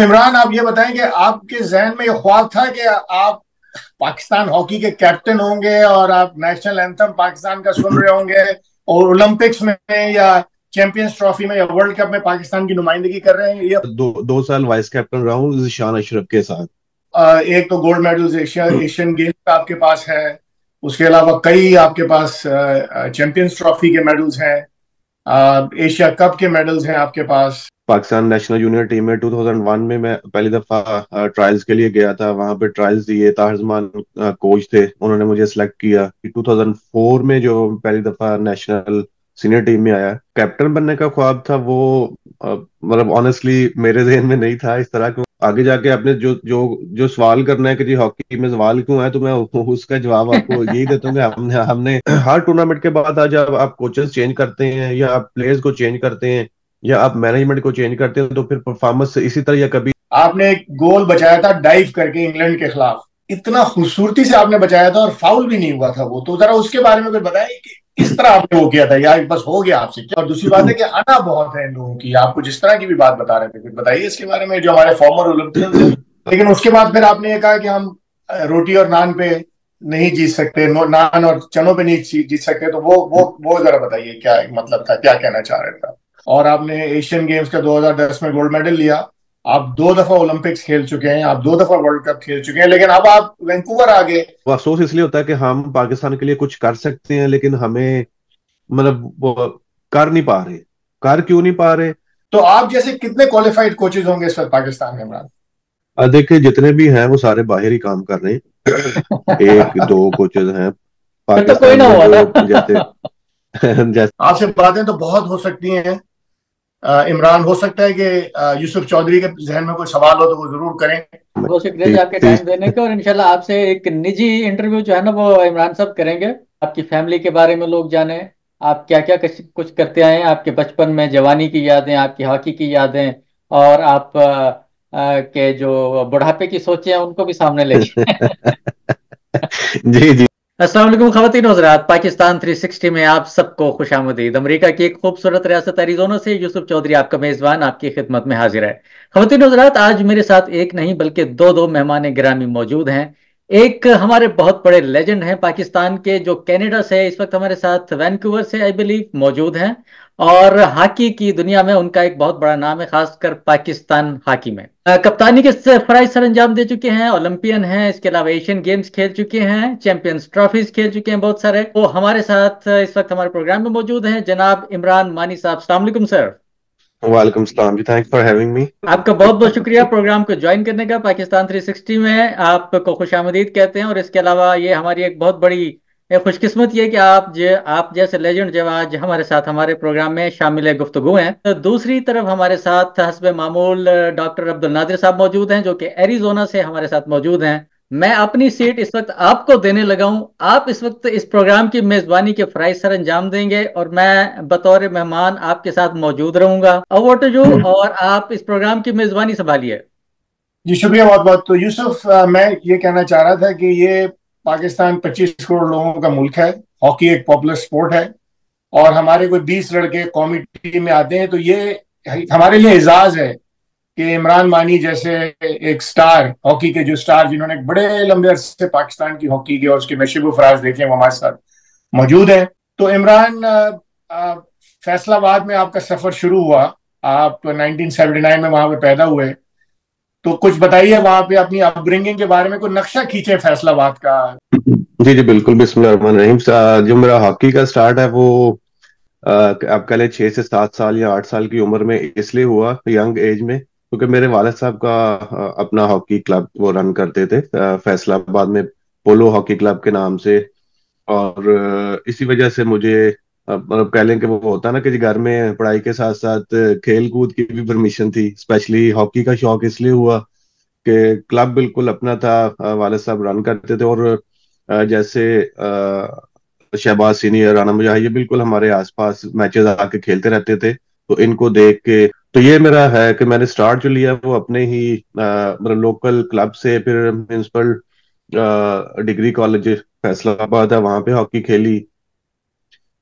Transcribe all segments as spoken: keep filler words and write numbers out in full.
इमरान, आप ये बताएं कि आपके जहन में ये ख्वाब था कि आप पाकिस्तान हॉकी के कैप्टन होंगे और आप नेशनल एंथम पाकिस्तान का सुन रहे होंगे और ओलंपिक्स में या चैंपियंस ट्रॉफी में या वर्ल्ड कप में पाकिस्तान की नुमाइंदगी कर रहे हैं? ये दो दो साल वाइस कैप्टन रहा हूँ जिशान अशरफ के साथ। अ, एक तो gold medals Asia Asian games का आपके पास है। उसके अलावा कई आपके पास चैंपियंस ट्रॉफी के मेडल्स हैं। अ, एशिया कप के मेडल्स हैं आपके पास। पाकिस्तान नेशनल जूनियर टीम में दो हज़ार एक में मैं पहली दफा ट्रायल्स के लिए गया था। वहां पे ट्रायल्स दिए, ताहिर कोच थे, उन्होंने मुझे सिलेक्ट किया कि दो हज़ार चार में जो पहली दफा नेशनल सीनियर टीम में आया। कैप्टन बनने का ख्वाब था वो, अ, मतलब ऑनेस्टली मेरे जहन में नहीं था इस तरह। क्यों आगे जाके आपने जो जो जो सवाल करना है कि जी हॉकी में सवाल क्यों है, तो मैं उसका जवाब आपको यही देता हूँ कि हमने हमने हर टूर्नामेंट के बाद आज आप, आप कोचेस चेंज करते हैं या आप प्लेयर्स को चेंज करते हैं या आप मैनेजमेंट को चेंज करते हो, तो फिर परफॉर्मेंस इसी तरह या कभी। आपने एक गोल बचाया था डाइव करके इंग्लैंड के खिलाफ, इतना खूबसूरती से आपने बचाया था और फाउल भी नहीं हुआ था वो। तो जरा उसके बारे में कुछ बताएं कि किस तरह आपने वो किया था, या बस हो गया आपसे क्या? और दूसरी बात है कि आना बहुत है इन लोगों की, आपको जिस तरह की भी बात बता रहे थे कुछ बताइए इसके बारे में, जो हमारे फॉर्मर ओलंपियंस हैं। लेकिन उसके बाद फिर आपने ये कहा कि हम अ, रोटी और नान पे नहीं जीत सकते, नो- नान और चनों पे नहीं जी- जीत सकते, तो वो वो वो जरा बताइए क्या मतलब था, क्या कहना चाह रहे थे? और आपने एशियन गेम्स का दो हज़ार दस में गोल्ड मेडल लिया। आप दो दफा ओलंपिक्स खेल चुके हैं, आप दो दफा वर्ल्ड कप खेल चुके हैं, लेकिन अब आप वैंकूवर आ गए। वो अफसोस इसलिए होता है कि हम पाकिस्तान के लिए कुछ कर सकते हैं लेकिन हमें, मतलब वो कर नहीं पा रहे। कर क्यों नहीं पा रहे? तो आप जैसे कितने क्वालिफाइड कोचेज होंगे इस वक्त पाकिस्तान में, इमरान? अ, देखिए जितने भी हैं वो सारे बाहर ही काम कर रहे हैं। एक दो कोचेज हैं फिर तो कोई पाकिस्तान ना में हुआ जो, ना। जैसे जैसे आपसे बातें तो बहुत हो सकती हैं। अ, इमरान, हो सकता है कि अ, यूसुफ चौधरी के जहन में कोई सवाल हो तो वो जरूर करें। बहुत शुक्रिया जी ती, आपके ती, टाइम देने के, और इंशाल्लाह आपसे एक निजी इंटरव्यू जो है ना वो इमरान साहब करेंगे। आपकी फैमिली के बारे में लोग जाने, आप क्या क्या कुछ कुछ करते आए हैं, आपके बचपन में जवानी की यादें, आपकी हॉकी की यादें, और आप अ, अ, के जो बुढ़ापे की सोचे हैं उनको भी सामने लेके। जी जी। अस्सलाम वालेकुम ख़वातीन हज़रात, पाकिस्तान तीन सौ साठ में आप सबको खुशामदीद। अमेरिका की एक खूबसूरत रियासत एरिज़ोना से यूसुफ चौधरी आपका मेज़बान आपकी खिदमत में हाजिर है। ख़वातीन हज़रात, आज मेरे साथ एक नहीं बल्कि दो दो मेहमान गिरामी मौजूद हैं। एक हमारे बहुत बड़े लेजेंड हैं पाकिस्तान के, जो कनाडा से इस वक्त हमारे साथ वैंकूवर से आई बिलीव मौजूद हैं, और हॉकी की दुनिया में उनका एक बहुत बड़ा नाम है, खासकर पाकिस्तान हॉकी में। अ, कप्तानी के फराइज सर अंजाम दे चुके हैं, ओलंपियन हैं, इसके अलावा एशियन गेम्स खेल चुके हैं, चैंपियंस ट्रॉफीज खेल चुके हैं बहुत सारे। वो हमारे साथ इस वक्त हमारे प्रोग्राम में मौजूद हैं, जनाब इमरान मानी साहब। अस्सलाम वालेकुम सर। वालेकुम सलाम जी, थैंक्स फॉर हैविंग मी। आपका बहुत बहुत शुक्रिया प्रोग्राम को ज्वाइन करने का। पाकिस्तान तीन सौ साठ में आपको खुशामदीद कहते हैं, और इसके अलावा ये हमारी एक बहुत बड़ी एक खुशकिस्मत ये है कि आप जे आप जैसे लेजेंड जब आज हमारे साथ हमारे प्रोग्राम में शामिल गुफ्तगू हैं। तो दूसरी तरफ हमारे साथ हस्बे मामूल डॉक्टर अब्दुल नादिर साहब मौजूद हैं, जो कि एरिजोना से हमारे साथ मौजूद हैं। मैं अपनी सीट इस वक्त आपको देने लगा हूं। आप इस वक्त इस प्रोग्राम की मेजबानी के फराइज सर अंजाम देंगे, और मैं बतौर मेहमान आपके साथ मौजूद रहूंगा। ओवर टू यू, और आप इस प्रोग्राम की मेजबानी संभालिए। जी शुक्रिया बहुत बहुत। तो यूसुफ, अ, मैं ये कहना चाह रहा था कि ये पाकिस्तान पच्चीस करोड़ लोगों का मुल्क है। हॉकी एक पॉपुलर स्पोर्ट है और हमारे कोई बीस लड़के कौमी टीम में आते हैं, तो ये हमारे लिए एजाज है कि इमरान मानी जैसे एक स्टार, हॉकी के जो स्टार जिन्होंने एक बड़े लंबे अरसे से पाकिस्तान की हॉकी के और उसके नशीब फराज देखे, वो हमारे साथ मौजूद है। तो इमरान, अ, अ, फैसलाबाद में आपका सफर शुरू हुआ। आप नाइनटीन सेवेंटी नाइन में वहां पे पैदा हुए। तो कुछ बताइए वहां पे अपनी अपब्रिंगिंग के बारे में, कोई नक्शा खींचे फैसलाबाद का। जी जी बिल्कुल, बिस्मिल्लाहिर्रहमानिर्रहीम। अ, जो मेरा हॉकी का स्टार्ट है वो, अ, आप कह लें छह से सात साल या आठ साल की उम्र में इसलिए हुआ, यंग एज में, क्योंकि मेरे वालिद साहब का अ, अपना हॉकी क्लब वो रन करते थे अ, फैसलाबाद में, पोलो हॉकी क्लब के नाम से। और अ, इसी वजह से मुझे, अ, मतलब कह लें कि वो होता ना कि जी घर में पढ़ाई के साथ साथ खेल कूद की भी परमिशन थी। स्पेशली हॉकी का शौक इसलिए हुआ कि क्लब बिल्कुल अपना था, अ, वालिद साहब रन करते थे। और अ, जैसे अ, शहबाज सीनियर, राना मुजाहिद, ये बिल्कुल हमारे आसपास मैचेस आके खेलते रहते थे, तो इनको देख के, तो ये मेरा है कि मैंने स्टार्ट जो लिया वो अपने ही अ, मतलब लोकल क्लब से। फिर म्यूनसिपल डिग्री कॉलेज फैसलाबाद है, वहां पे हॉकी खेली।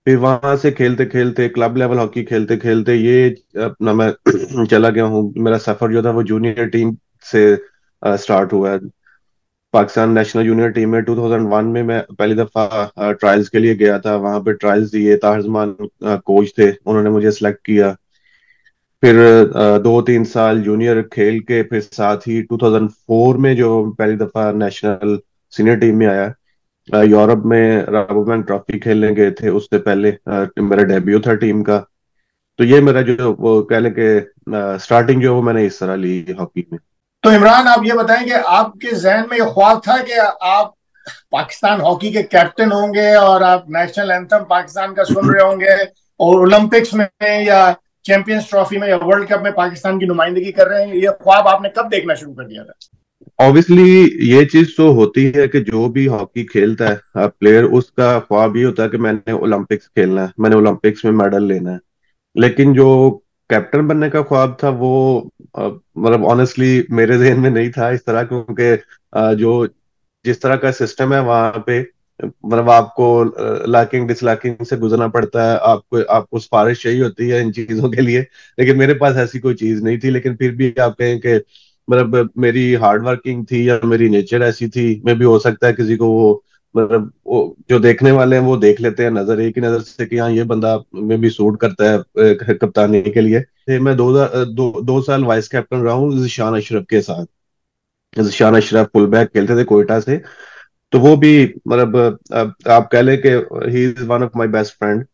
फिर वहां से खेलते खेलते क्लब लेवल हॉकी खेलते खेलते ये अपना मैं चला गया हूँ। मेरा सफर जो था वो जूनियर टीम से स्टार्ट हुआ है। पाकिस्तान नेशनल जूनियर टीम में टू थाउज़ेंड वन में मैं पहली दफा ट्रायल्स के लिए गया था। वहां पे ट्रायल्स दिए, तारजमान कोच थे, उन्होंने मुझे सेलेक्ट किया। फिर अ, दो तीन साल जूनियर खेल के फिर साथ ही टू थाउज़ेंड फोर में जो पहली दफा नेशनल सीनियर टीम में आया। अ, यूरोप में राबोबैंक ट्रॉफी खेलने गए थे, उससे पहले अ, मेरा डेब्यू था टीम का। तो ये मेरा जो वो कह लें कि स्टार्टिंग जो है वो मैंने इस तरह ली हॉकी में। तो इमरान, आप ये बताएं कि आपके जहन में ये ख्वाब था कि आप पाकिस्तान हॉकी के कैप्टन होंगे और आप नेशनल एंथम पाकिस्तान का सुन रहे होंगे और ओलंपिक्स में या चैंपियंस ट्रॉफी में या वर्ल्ड कप में पाकिस्तान की नुमाइंदगी कर रहे हैं? ये ख्वाब आपने कब देखना शुरू कर दिया था? ऑब्वियसली ये चीज तो होती है कि जो भी हॉकी खेलता है प्लेयर, उसका ख्वाब ये होता है कि मैंने ओलंपिक्स खेलना है, मैंने ओलंपिक्स में मेडल लेना है। लेकिन जो कैप्टन बनने का ख्वाब था वो अ, मतलब ऑनेस्टली मेरे जहन में नहीं था इस तरह, क्योंकि अ, जो जिस तरह का सिस्टम है वहां पे, मतलब आपको लाइकिंग डिसलाइकिंग से गुजरना पड़ता है, आपको आपको सिफारिश चाहिए होती है इन चीजों के लिए। लेकिन मेरे पास ऐसी कोई चीज नहीं थी। लेकिन फिर भी आप कहें कि मतलब मेरी हार्ड वर्किंग थी या मेरी नेचर ऐसी थी, मे भी हो सकता है किसी को वो मतलब वो जो देखने वाले हैं वो देख लेते हैं नजर एक ही नजर से कि हाँ ये बंदा में भी सूट करता है अ, कप्तानी के लिए। फिर मैं दो, दो दो साल वाइस कैप्टन रहा हूँ जिशान अशरफ के साथ। जिशान अशरफ फुल बैक खेलते थे कोयटा से। तो वो भी मतलब अ, आप कह लें कि he is one of my best friend.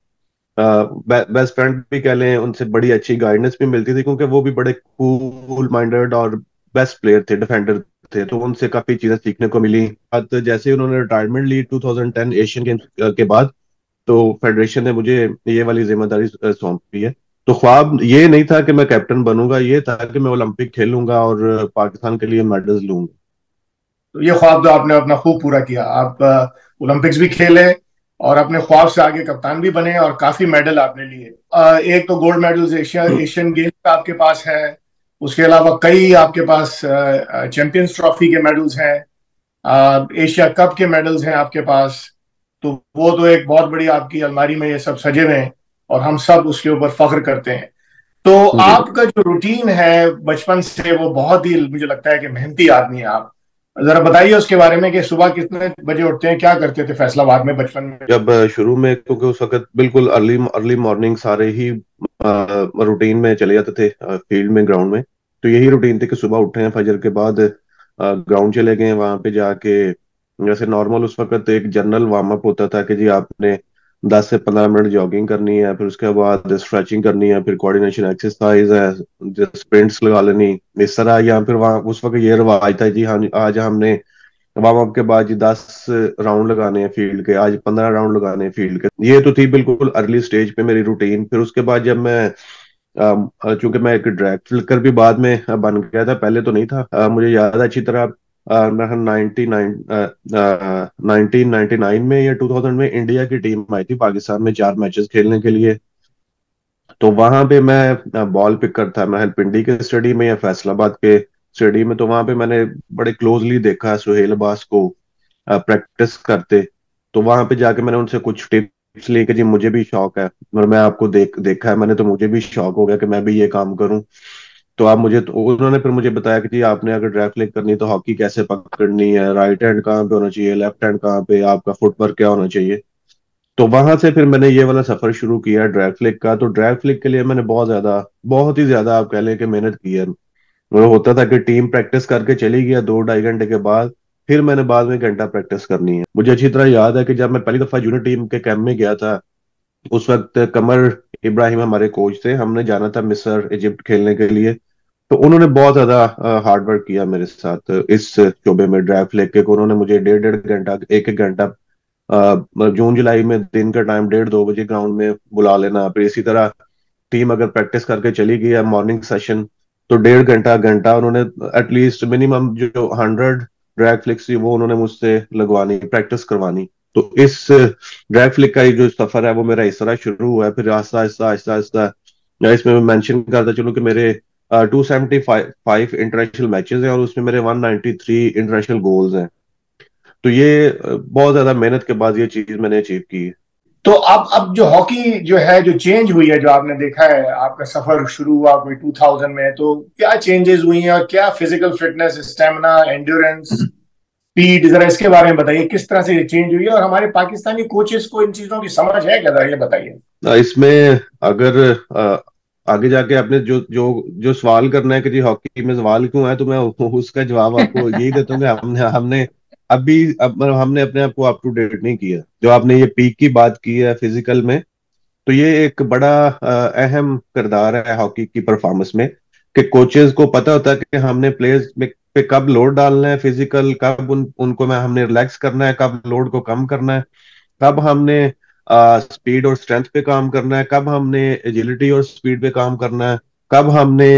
Best friend भी कह लें, उनसे बड़ी अच्छी गाइडेंस भी मिलती थी क्योंकि वो भी बड़े कूल माइंडेड और बेस्ट प्लेयर थे, डिफेंडर थे। तो उनसे काफी चीजें सीखने को मिली। बात जैसे ही उन्होंने रिटायरमेंट ली two thousand ten Asian games के बाद, तो फेडरेशन ने मुझे ये वाली जिम्मेदारी अ, सौंपी है। तो ख्वाब ये नहीं था कि मैं कैप्टन बनूंगा, ये था कि मैं ओलंपिक खेलूंगा और पाकिस्तान के लिए मेडल्स लूंगा। तो ये ख्वाब तो आपने अपना खूब पूरा किया। आप ओलंपिक्स भी खेले और अपने ख्वाब से आगे कप्तान भी बने और काफी मेडल आपने लिए। अ, एक तो gold medals Asia Asian games का आपके पास है, उसके अलावा कई आपके पास चैंपियंस ट्रॉफी के मेडल्स हैं, अ, एशिया कप के मेडल्स हैं आपके पास। तो वो तो एक बहुत बड़ी आपकी अलमारी में ये सब सजे हुए हैं और हम सब उसके ऊपर फख्र करते हैं। तो जी। आपका जो रूटीन है बचपन से, वो बहुत ही मुझे लगता है कि मेहनती आदमी है आप। जरा बताइए उसके बारे में कि सुबह कितने बजे उठते हैं, क्या करते थे फैसलाबाद में बचपन में? जब अ, शुरू में, क्योंकि उस वक्त बिल्कुल अर्ली अर्ली मॉर्निंग सारे ही रूटीन में चले जाते थे फील्ड में, ग्राउंड में। तो यही रूटीन थी कि सुबह उठे हैं, फजर के बाद ग्राउंड चले गए, वहां पे जाके जैसे नॉर्मल उस वक्त एक जनरल वार्म अप होता था कि जी आपने दस से पंद्रह मिनट जॉगिंग करनी है, फिर उसके बाद स्ट्रेचिंग करनी है, फिर कोऑर्डिनेशन एक्सरसाइज है, स्प्रिंट्स लगा लेनी इस तरह। या फिर वहाँ उस वक्त ये रवाज था जी हाँ आज हमने वार्म अप के बाद जी दस राउंड लगाने हैं फील्ड के, आज पंद्रह राउंड लगाने हैं फील्ड के। ये तो थी बिल्कुल अर्ली स्टेज पे मेरी रूटीन। फिर उसके बाद जब मैं अम, अ, चूंकि मैं एक ड्रैग फ्लिकर भी बाद में अ, बन गया था, पहले तो नहीं था। अ, मुझे याद है अच्छी तरह, अ, मैं ninety nine nineteen ninety nine में या टू थाउज़ेंड में इंडिया की टीम आई थी पाकिस्तान में चार मैचेस खेलने के लिए। तो वहां पे मैं बॉल पिकर था, मैं पिंडी के स्टेडियम में या फैसलाबाद के स्टेडियम में। तो वहां पे मैंने बड़े क्लोजली देखा सुहेल अब्बास को प्रैक्टिस करते। तो वहां पे जाके मैंने उनसे कुछ टिप्स ली कि जी मुझे भी शौक है और मैं आपको देख देखा है मैंने, तो मुझे भी शौक हो गया कि मैं भी ये काम करूं। तो आप मुझे तो उन्होंने फिर मुझे बताया कि जी आपने अगर ड्राइव फ्लिक करनी तो हॉकी कैसे पकड़नी है, राइट हैंड कहाँ पे होना चाहिए, लेफ्ट हैंड कहाँ पे, आपका फुटवर्क क्या होना चाहिए। तो वहां से फिर मैंने ये वाला सफर शुरू किया ड्रैग फ्लिक का। तो ड्रैग फ्लिक के लिए मैंने बहुत ज्यादा, बहुत ही ज्यादा आप कह लें कि मेहनत की है। वो होता था कि टीम प्रैक्टिस करके चली गया दो ढाई घंटे के बाद, फिर मैंने बाद में घंटा प्रैक्टिस करनी है। मुझे अच्छी तरह याद है कि जब मैं पहली दफा जूनियर टीम के कैंप में गया था, उस वक्त कमर इब्राहिम हमारे कोच थे, हमने जाना था मिस्र इजिप्ट खेलने के लिए। तो उन्होंने बहुत ज्यादा हार्ड वर्क किया मेरे साथ इस शोबे में ड्रैग फ्लिक के। उन्होंने मुझे डेढ़ डेढ़ घंटा एक एक घंटा अ, जून जुलाई में दिन का टाइम डेढ़ दो बजे ग्राउंड में बुला लेना। फिर इसी तरह टीम अगर प्रैक्टिस करके चली गई है मॉर्निंग सेशन, तो डेढ़ घंटा घंटा उन्होंने एटलीस्ट मिनिमम जो हंड्रेड ड्रैग फ्लिक्स थी वो उन्होंने मुझसे लगवानी, प्रैक्टिस करवानी। तो इस ड्रैग फ्लिक का ये जो सफर है वो मेरा इस तरह शुरू हुआ है। फिर आहिस्ता आहिस्ता आहिस्ता आहिस्ता या इसमें मैं मेंशन करता चलूं कि मेरे two seventy five international matches हैं और उसमें मेरे one ninety three international goals हैं। तो ये अ, बहुत ज्यादा मेहनत के बाद ये चीज मैंने अचीव की है। तो अब अब जो हॉकी जो है, जो चेंज हुई है, जो आपने देखा है, आपका सफर शुरू हुआ कोई टू थाउजेंड में, तो क्या चेंजेस हुई हैं और क्या physical fitness, stamina, endurance, speed, जरा इसके बारे में बताइए, किस तरह से ये चेंज हुई है और हमारे पाकिस्तानी कोचेस को इन चीजों की समझ है क्या, जरा ये बताइए। अ, इसमें अगर अ, आगे जाके आपने जो जो जो सवाल करना है कि जी हॉकी में सवाल क्यों है, तो मैं उ- उसका जवाब आपको यही देता हूँ कि हमने हमने अभी अब मतलब हमने अपने आप को अप टू डेट नहीं किया। जो आपने ये पीक की बात की है फिजिकल में, तो ये एक बड़ा अ, अहम किरदार है हॉकी की परफॉर्मेंस में, कि कोचेस को पता होता है कि हमने प्लेयर्स में पे कब लोड डालना है फिजिकल, कब उन उनको में हमने रिलैक्स करना है, कब लोड को कम करना है, कब हमने स्पीड और स्ट्रेंथ पे काम करना है, कब हमने एजिलिटी और स्पीड पे काम करना है, कब हमने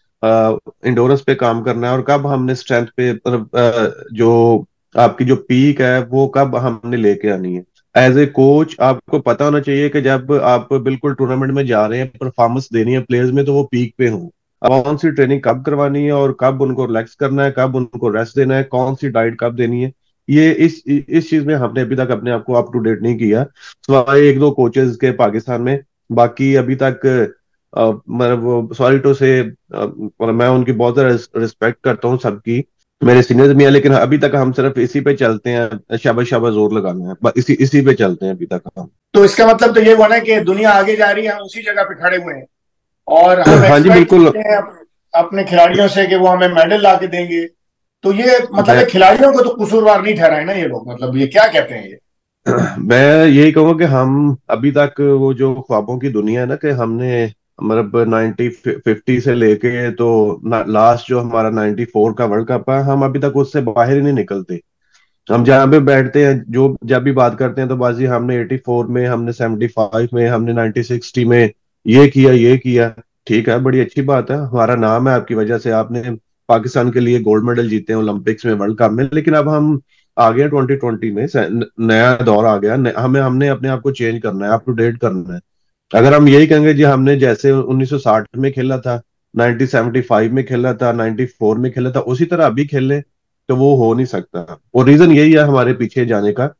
इंडोरेंस पे काम करना है, और कब हमने स्ट्रेंथ पे मतलब अ, जो आपकी जो पीक है वो कब हमने लेके आनी है। एज ए कोच आपको पता होना चाहिए कि जब आप बिल्कुल टूर्नामेंट में जा रहे हैं, परफॉर्मेंस देनी है प्लेयर्स में, तो वो पीक पे हो। अब कौन सी ट्रेनिंग कब करवानी है और कब उनको रिलैक्स करना है, कब उनको रेस्ट देना है, कौन सी डाइट कब देनी है, ये इस इस चीज में हमने अभी तक अपने आप को अप टू डेट नहीं किया, सिवाय एक दो कोचेस के पाकिस्तान में। बाकी अभी तक अ, मतलब वो सॉरी टू से, मतलब मैं उनकी बहुत ज्यादा रिस्पेक्ट करता हूँ सबकी, मेरे सीनियर्स भी हैं, लेकिन अभी तक हम सिर्फ इसी पे चलते हैं, शाबाश शाबाश जोर लगाना है, बस इसी इसी पे चलते हैं अभी तक हम। तो इसका मतलब तो ये हुआ ना कि दुनिया आगे जा रही है, हम उसी जगह पे खड़े हुए हैं और हम हाँ जी एक्सपेक्ट बिल्कुल। करते हैं अप, अपने खिलाड़ियों से कि वो हमें मेडल ला के देंगे। तो ये मतलब मैं ये खिलाड़ियों को तो कसूरवार नहीं ठहराए ना ये लोग, मतलब ये क्या कहते हैं ये। मैं यही कहूँगा कि हम अभी तक वो जो ख्वाबों की दुनिया है ना, कि हमने मतलब नाइनटी फिफ्टी से लेके तो लास्ट जो हमारा नाइनटी फोर का वर्ल्ड कप है, हम अभी तक उससे बाहर ही नहीं निकलते। हम जहाँ पे बैठते हैं, जो जब भी बात करते हैं, तो बाजी हमने एटी फोर में, हमने सेवेंटी फाइव में, हमने नाइनटी सिक्सटी में ये किया ये किया। ठीक है, बड़ी अच्छी बात है, हमारा नाम है आपकी वजह से, आपने पाकिस्तान के लिए गोल्ड मेडल जीते हैं ओलंपिक्स में, वर्ल्ड कप में। लेकिन अब हम आ गए ट्वेंटी ट्वेंटी में, से- न- नया दौर आ गया, न- हमें हमने अपने आप को चेंज करना है, अप टू डेट करना है। अगर हम यही कहेंगे जी हमने जैसे उन्नीस सौ साठ में खेला था, नाइनटीन सेवेंटी फाइव में खेला था, नाइनटी फोर में खेला था, उसी तरह अभी खेले, तो वो हो नहीं सकता। और रीजन यही है हमारे पीछे जाने का,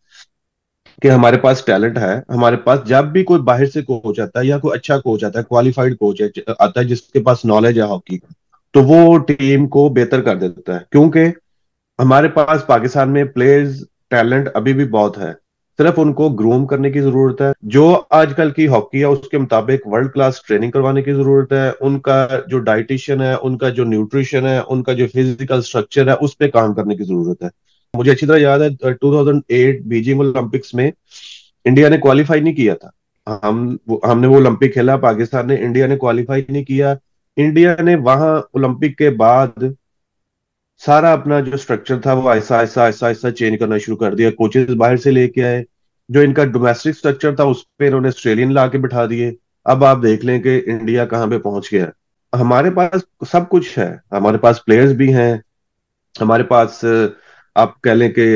कि हमारे पास टैलेंट है। हमारे पास जब भी कोई बाहर से कोच आता है या कोई अच्छा कोच आता है, क्वालिफाइड कोच आता है जिसके पास नॉलेज है हॉकी का, तो वो टीम को बेहतर कर देता है, क्योंकि हमारे पास पाकिस्तान में प्लेयर्स टैलेंट अभी भी बहुत है। सिर्फ उनको ग्रूम करने की जरूरत है, जो आजकल की हॉकी है उसके मुताबिक वर्ल्ड क्लास ट्रेनिंग करवाने की जरूरत है, उनका जो डाइटिशियन है, उनका जो न्यूट्रिशन है, उनका जो फिजिकल स्ट्रक्चर है, उस पर काम करने की जरूरत है। मुझे अच्छी तरह याद है two thousand eight Beijing Olympics में इंडिया ने क्वालिफाई नहीं किया था। हम वो- हमने वो ओलंपिक खेला पाकिस्तान ने, इंडिया ने क्वालिफाई नहीं किया। इंडिया ने वहां ओलंपिक के बाद सारा अपना जो स्ट्रक्चर था वो ऐसा ऐसा ऐसा ऐसा चेंज करना शुरू कर दिया, कोचेस बाहर से लेके आए, जो इनका डोमेस्टिक स्ट्रक्चर था उस पे इन्होंने ऑस्ट्रेलियन ला के बिठा दिए। अब आप देख लें कि इंडिया कहाँ पे पहुंच गया है। हमारे पास सब कुछ है, हमारे पास प्लेयर्स भी हैं, हमारे पास अ, आप कह लें कि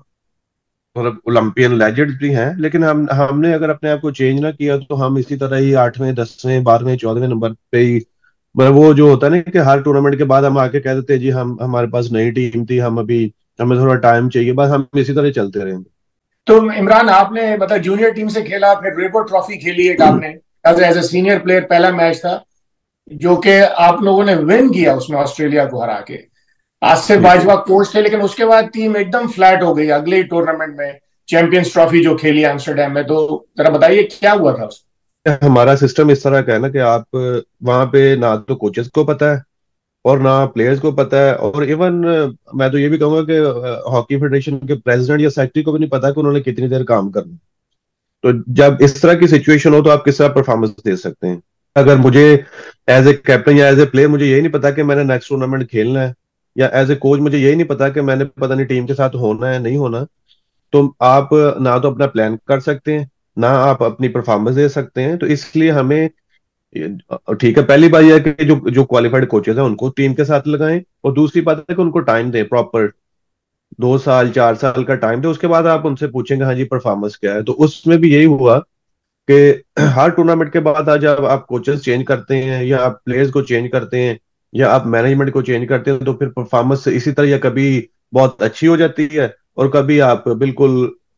मतलब ओलंपियन लेजेंड्स भी हैं, लेकिन हम हमने अगर अपने आप को चेंज ना किया, तो हम इसी तरह ही आठवें दसवें बारहवें चौदहवें नंबर पे ही, मतलब वो जो होता है ना कि हर टूर्नामेंट के बाद हम आके कह देते हैं जी हम हमारे पास नई टीम थी, हम अभी हमें थोड़ा टाइम चाहिए, बस हम इसी तरह चलते रहेंगे। तो इमरान, आपने मतलब जूनियर टीम से खेला, फिर रेबो ट्रॉफी खेली एक आपने, as as a senior player, पहला मैच था जो कि आप लोगों ने विन किया उसमें ऑस्ट्रेलिया को हरा के। आसिफ जी जी। बाजवा कोच थे, लेकिन उसके बाद टीम एकदम फ्लैट हो गई अगले टूर्नामेंट में, चैंपियंस ट्रॉफी जो खेली एम्स्टरडेम में। तो जरा बताइए क्या हुआ था उसमें। हमारा सिस्टम इस तरह का है ना कि आप वहां पे ना तो कोचेस को पता है और ना प्लेयर्स को पता है, और इवन मैं तो ये भी कहूंगा कि हॉकी फेडरेशन के प्रेसिडेंट या सेक्रेटरी को भी नहीं पता कि उन्होंने कितनी देर काम करना है। तो जब इस तरह की सिचुएशन हो, तो आप किस तरह परफॉर्मेंस दे सकते हैं। अगर मुझे एज ए कैप्टन या एज ए प्लेयर मुझे यही नहीं पता कि मैंने नेक्स्ट टूर्नामेंट खेलना है, या एज ए कोच मुझे यही नहीं पता कि मैंने पता नहीं टीम के साथ होना है नहीं होना, तो आप ना तो अपना प्लान कर सकते हैं, ना आप अपनी परफॉर्मेंस दे सकते हैं। तो इसलिए हमें ये- ठीक है, पहली बात यह है कि जो जो क्वालिफाइड कोचेस हैं उनको टीम के साथ लगाएं, और दूसरी बात है कि उनको टाइम दें, प्रॉपर दो साल चार साल का टाइम दें, उसके बाद आप उनसे पूछेंगे हाँ जी परफॉर्मेंस क्या है। तो उसमें भी यही हुआ कि हर टूर्नामेंट के बाद आज आप, आप कोचेस चेंज करते हैं, या आप प्लेयर्स को चेंज करते हैं, या आप मैनेजमेंट को चेंज करते हैं, तो फिर परफॉर्मेंस इसी तरह या कभी बहुत अच्छी हो जाती है, और कभी आप बिल्कुल